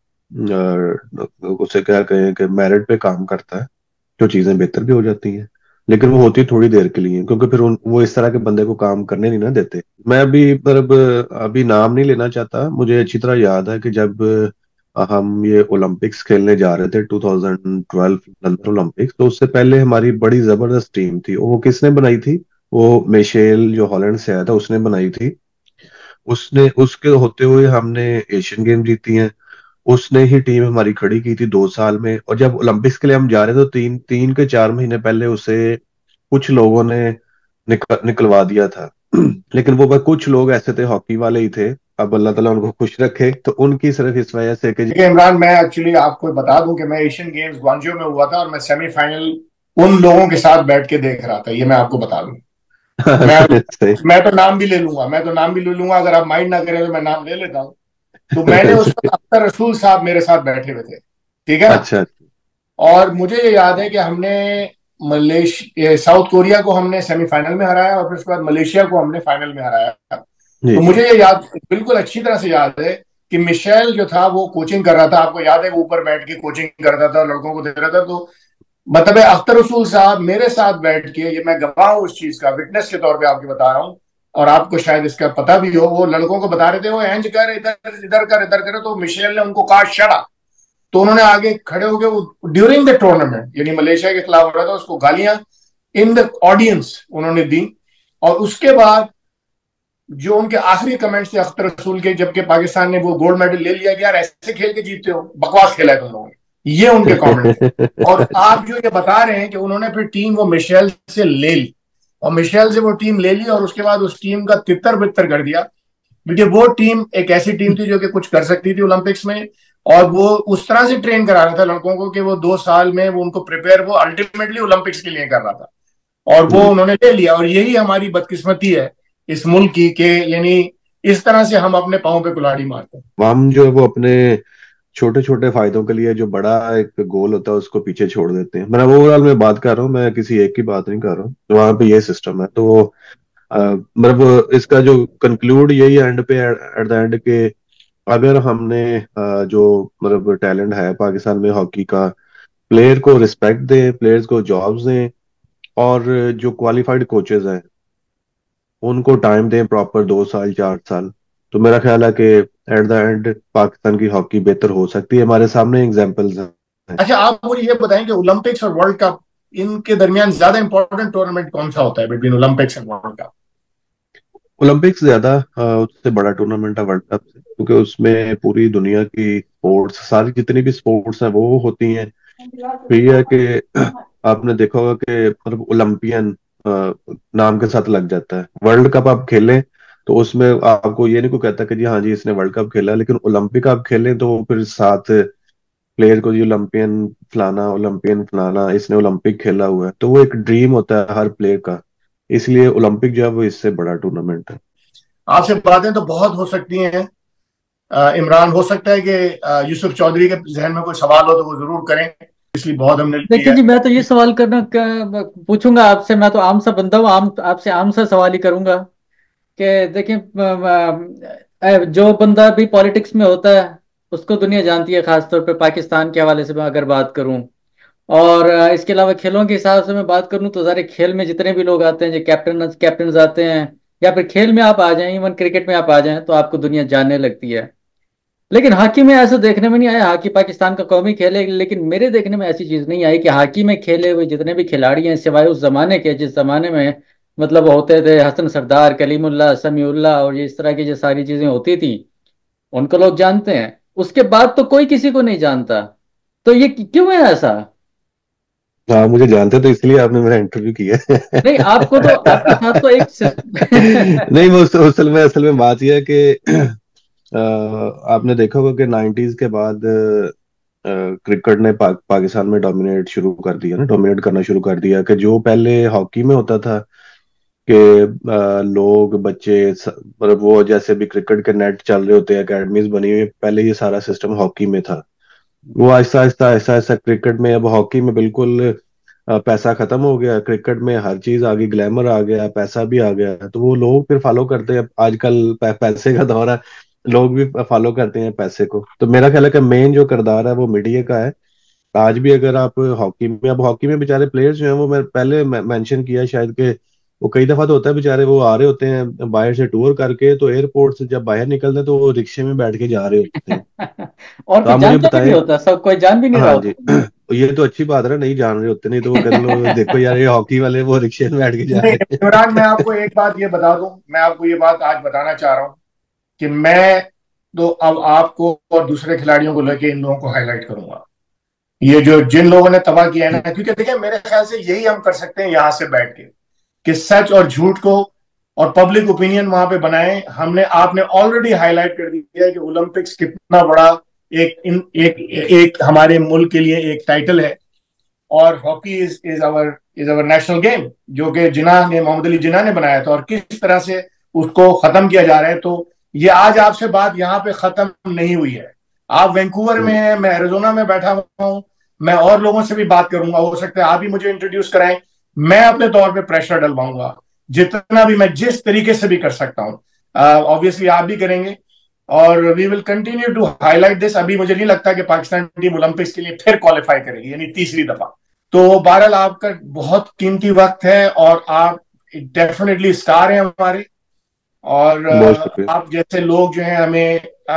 अ, उसे क्या कहें कि मेरिट पे काम करता है, जो चीजें बेहतर भी हो जाती हैं। लेकिन वो होती थोड़ी देर के लिए, क्योंकि फिर उन, वो इस तरह के बंदे को काम करने नहीं ना देते। मैं अभी मतलब अभी नाम नहीं लेना चाहता, मुझे अच्छी तरह याद है कि जब अ, हम ये ओलंपिक्स खेलने जा रहे थे ट्वेंटी ट्वेल्व लंदन ओलंपिक्स, तो उससे पहले हमारी बड़ी जबरदस्त टीम थी। वो किसने बनाई थी? वो मिशेल जो हॉलैंड से आया था, उसने बनाई थी। उसने उसके होते हुए हमने एशियन गेम जीती हैं। उसने ही टीम हमारी खड़ी की थी दो साल में। और जब ओलंपिक्स के लिए हम जा रहे थे, तो तीन तीन के चार महीने पहले उसे कुछ लोगों ने निकल, निकलवा दिया था। लेकिन वो बस कुछ लोग ऐसे थे, हॉकी वाले ही थे, अब अल्लाह ताला उनको खुश रखे, तो उनकी सिर्फ इस वजह से कि देखिए इमरान, मैं एक्चुअली आपको बता दूं कि मैं एशियन गेम्स ग्वांजो में हुआ था, और मैं सेमीफाइनल उन लोगों के साथ बैठ के देख रहा था, ये मैं आपको बता दूं। मैं सही। मैं तो नाम भी ले लूंगा, मैं तो नाम भी ले लूंगा, अगर आप माइंड ना करें तो मैं नाम ले लेता हूँ। तो मैंने उस वक्त अख्तर रसूल साहब मेरे साथ बैठे हुए थे, ठीक है ना। अच्छा। और मुझे ये याद है कि हमने मलेशिया साउथ कोरिया को हमने सेमीफाइनल में हराया, और फिर उसके बाद मलेशिया को हमने फाइनल में हराया। जी तो जी। मुझे ये याद बिल्कुल अच्छी तरह से याद है कि मिशेल जो था वो कोचिंग कर रहा था। आपको याद है वो ऊपर बैठ के कोचिंग करता था, लड़कों को दे रहा था। तो मतलब है अख्तर रसूल साहब मेरे साथ बैठ के, ये मैं गवाह हूं उस चीज का, विटनेस के तौर पे आपको बता रहा हूं, और आपको शायद इसका पता भी हो, वो लड़कों को बता रहे थे वो एंज कर, इधर इधर कर, इधर कर। तो मिशेल ने उनको कहा शट अप, तो उन्होंने आगे खड़े हो गए ड्यूरिंग द टूर्नामेंट, यानी मलेशिया के खिलाफ हो रहा था, उसको गालियां इन द ऑडियंस उन्होंने दी। और उसके बाद जो उनके आखिरी कमेंट्स थे अख्तर रसूल के, जबकि पाकिस्तान ने वो गोल्ड मेडल ले लिया कि यार ऐसे खेल के जीतते हो, बकवास खेला है तुम लोगों ने, ये उनके कमेंट थे। और आप जो ये बता रहे हैं कि उन्होंने फिर टीम वो मिशेल से ले ली, और मिशेल से वो टीम ले ली, और उसके बाद उस टीम का तितर बितर कर दिया, क्योंकि वो टीम एक ऐसी टीम थी जो कि कुछ कर सकती थी ओलंपिक्स में, और वो उस तरह से ट्रेन करा रहा था लड़कों को कि वो दो साल में वो उनको प्रिपेयर वो अल्टीमेटली ओलंपिक्स के लिए कर रहा था, और वो उन्होंने ले लिया। और यही हमारी बदकिस्मती है इस मुल्क की, के यानी इस तरह से हम अपने पांव पे कुल्हाड़ी मारते हैं। हम जो है वो अपने छोटे छोटे फायदों के लिए जो बड़ा एक गोल होता है उसको पीछे छोड़ देते हैं। मैं ओवरऑल में बात कर रहा हूँ, मैं किसी एक की बात नहीं कर रहा हूँ। तो वहां पे ये सिस्टम है। तो अ, मतलब इसका जो कंक्लूड यही एंड पे एट द एंड के, अगर हमने अ, जो मतलब टैलेंट है पाकिस्तान में हॉकी का, प्लेयर को रिस्पेक्ट दें, प्लेयर्स को जॉब्स दें, और जो क्वालिफाइड कोचेज हैं उनको टाइम दें प्रॉपर, दो साल चार साल, तो मेरा ख्याल है कि एट द एंड पाकिस्तान की हॉकी बेहतर हो सकती है। हमारे सामने एग्जांपल्स हैं। अच्छा, आप मुझे ये बताएं कि ओलंपिक्स और वर्ल्ड कप, इनके दरमियान ज्यादा इंपॉर्टेंट टूर्नामेंट कौन सा होता है between Olympics and world cup? Olympics ज्यादा अ, उससे बड़ा टूर्नामेंट है वर्ल्ड कप से, क्योंकि उसमें पूरी दुनिया की स्पोर्ट्स, सारी जितनी भी स्पोर्ट्स हैं वो होती हैं। फिर ये है कि आपने देखा होगा कि मतलब ओलंपियन नाम के साथ लग जाता है। वर्ल्ड कप आप खेलें तो उसमें आपको ये नहीं कोई कहता कि जी हाँ जी इसने वर्ल्ड कप खेला, लेकिन ओलंपिक आप खेलें तो वो फिर साथ प्लेयर को जी ओलंपियन फलाना, ओलंपियन फलाना, इसने ओलंपिक खेला हुआ है, तो वो एक ड्रीम होता है हर प्लेयर का। इसलिए ओलंपिक जो है वो इससे बड़ा टूर्नामेंट है। आपसे बातें तो बहुत हो सकती हैं अ, इमरान, हो सकता है कि अ, यूसुफ चौधरी के जहन में कोई सवाल हो तो वो जरूर करें, इसलिए बहुत हमने देखिए लिया जी, है। मैं तो ये सवाल करना क- पूछूंगा आपसे। मैं तो आम सा बंदा हूँ, आम आपसे आम सा सवाल ही करूंगा कि देखिए, अ, अ, जो बंदा भी पॉलिटिक्स में होता है उसको दुनिया जानती है, खासतौर पे पाकिस्तान के हवाले से मैं अगर बात करूं। और अ, इसके अलावा खेलों के हिसाब से मैं बात करूं तो सारे खेल में जितने भी लोग आते हैं, जो कैप्टन कैप्टन आते हैं, या फिर खेल में आप आ जाएं, इवन क्रिकेट में आप आ जाएं, तो आपको दुनिया जानने लगती है। लेकिन हॉकी में ऐसा देखने में नहीं आया। हॉकी पाकिस्तान का कौमी खेल है, लेकिन मेरे देखने में ऐसी चीज नहीं आई कि हॉकी में खेले हुए जितने भी खिलाड़ी हैं, सिवाय उस जमाने के जिस जमाने में मतलब होते थे हसन सरदार, कलीमुल्लाह, समीउल्लाह, और ये इस तरह की जो सारी चीजें होती थी, उनको लोग जानते हैं। उसके बाद तो कोई किसी को नहीं जानता। तो ये क्यों है ऐसा? हाँ, मुझे जानते तो इसलिए आपने मेरा इंटरव्यू किया है। नहीं, आपको तो आपके साथ तो एक नहीं, वो असल असल में असल में बात यह है कि अ, आपने देखा होगा कि नाइन्टीज के बाद क्रिकेट ने पा, पाकिस्तान में डोमिनेट शुरू कर दिया ना, डोमिनेट करना शुरू कर दिया। कि जो पहले हॉकी में होता था कि अ, लोग बच्चे स- मतलब वो जैसे भी क्रिकेट के नेट चल रहे होते हैं, एकेडमीज बनी हुई है, पहले ये सारा सिस्टम हॉकी में था। वो आहिस्ता आहिस्ता आहिस्ता आहिस्ता क्रिकेट में, अब हॉकी में बिल्कुल अ, पैसा खत्म हो गया, क्रिकेट में हर चीज आ गई, ग्लैमर आ गया, पैसा भी आ गया, तो वो लोग फिर फॉलो करते हैं। आजकल पै, पैसे का दौर है, लोग भी फॉलो करते हैं पैसे को। तो मेरा ख्याल है कि मेन जो किरदार है वो मीडिया का है। आज भी अगर आप हॉकी में, अब हॉकी में बेचारे प्लेयर्स जो हैं वो, मैं पहले मेंशन किया शायद कि वो कई दफा तो होता है बेचारे वो आ रहे होते हैं बाहर से टूर करके, तो एयरपोर्ट से जब बाहर निकलते हैं तो वो रिक्शे में बैठ के जा रहे होते हैं। और तो कुछ आप मुझे जानता भी नहीं बताएं। होता, सब कोई जान भी नहीं रहा हाँ जी। होता। ये तो अच्छी बात है ना, नहीं जान रहे होते, नहीं तो वो कह लो देखो यार ये हॉकी वाले वो रिक्शे में बैठ के जा नहीं, रहे इमरान, मैं हैं। आपको एक बात ये बता दूं, मैं आपको ये बात आज बताना चाह रहा हूं कि मैं तो अब आपको और दूसरे खिलाड़ियों को लेके इन लोगों को हाईलाइट करूंगा, ये जो जिन लोगों ने तबाह किया है ना, क्योंकि देखिए मेरे ख्याल से यही हम कर सकते हैं यहां से बैठ के, कि सच और झूठ को और पब्लिक ओपिनियन वहां पे बनाए। हमने आपने ऑलरेडी हाईलाइट कर दिया है कि ओलंपिक्स कितना बड़ा एक इन एक एक हमारे मुल्क के लिए एक टाइटल है, और hockey is is our is our national game, जो कि जिन्ना ने, मोहम्मद अली जिन्ना ने बनाया था, और किस तरह से उसको खत्म किया जा रहा है। तो ये आज आपसे बात यहाँ पे खत्म नहीं हुई है। आप वैंकूवर में हैं, मैं एरिजोना में बैठा हुआ हूँ, मैं और लोगों से भी बात करूंगा, हो सकता है आप भी मुझे इंट्रोड्यूस कराएं, मैं अपने तौर पे प्रेशर डलवाऊंगा जितना भी मैं जिस तरीके से भी कर सकता हूँ। ऑब्वियसली आप भी करेंगे, और we will continue to highlight this. अभी मुझे नहीं लगता कि पाकिस्तान टीम ओलंपिक्स के लिए फिर क्वालिफाई करेगी, यानी तीसरी दफा। तो बहरहाल आपका बहुत कीमती वक्त है, और आप डेफिनेटली स्टार हैं हमारे, और बहुत अ, शुक्रिया। आप जैसे लोग जो हैं हमें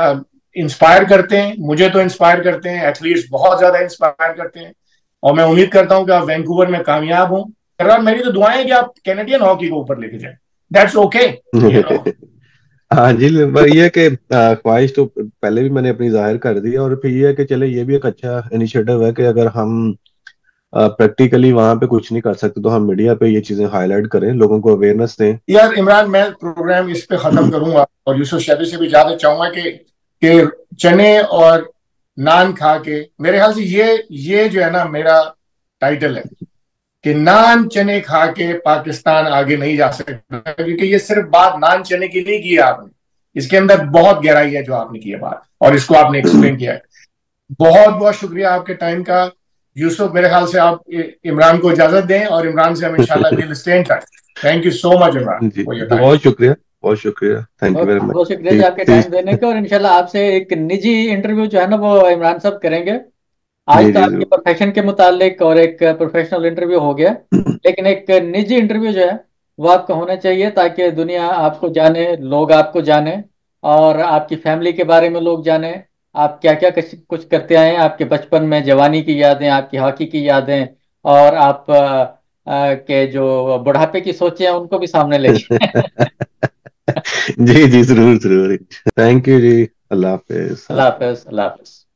इंस्पायर करते हैं, मुझे तो इंस्पायर करते हैं, एथलीट्स बहुत ज्यादा इंस्पायर करते हैं। और मैं उम्मीद करता हूं कि आप वैंकूवर में कामयाब हों। मेरी तो दुआएं कि आप कैनेडियन हॉकी को ऊपर लेके जाएं। That's okay. हाँ जी, पर ये है कि आ, ख्वाहिश तो पहले भी मैंने अपनी जाहिर कर दी है, और फिर ये है कि चले ये भी एक अच्छा इनिशिएटिव है कि अगर हम प्रैक्टिकली वहां पे कुछ नहीं कर सकते तो हम मीडिया पे ये चीजें हाईलाइट करें, लोगों को अवेयरनेस दें। यार इमरान, मैं प्रोग्राम इस पे खत्म करूंगा और यूसुफ शैबी से भी ज्यादा चाहूंगा कि कि चने और नान खा के, मेरे ख्याल से ये ये जो है ना मेरा टाइटल है कि नान चने खा के पाकिस्तान आगे नहीं जा सकता, क्योंकि ये सिर्फ बात नान चने की नहीं की है आपने, इसके अंदर बहुत गहराई है जो आपने की है बात, और इसको आपने एक्सप्लेन किया है। बहुत बहुत शुक्रिया आपके टाइम का यूसुफ। मेरे ख्याल से आप इमरान को इजाजत दें और इमरान से हम इंशाल्लाह will stay in touch. Thank you so much Imran ji, for your time. बहुत शुक्रिया, बहुत शुक्रिया, थैंक यू वेरी मच। बहुत शुक्रिया जी आपके टाइम देने का, और इंशाल्लाह आपसे एक निजी इंटरव्यू जो है ना वो इमरान साहब करेंगे। आज जी तो जी आपके प्रोफेशन के मुतालिक और एक प्रोफेशनल इंटरव्यू हो गया, लेकिन एक निजी इंटरव्यू जो है वो आपका होना चाहिए, ताकि दुनिया आपको जाने, लोग आपको जाने, और आपकी फैमिली के बारे में लोग जाने, आप क्या क्या कुछ करते आए हैं, आपके बचपन में जवानी की यादें, आपकी हॉकी की यादें, और आप आ, आ, के जो बुढ़ापे की सोचे हैं उनको भी सामने लेके जी जी, जरूर जरूर, thank you ji, Allah Hafiz. Allah Hafiz, Allah Hafiz.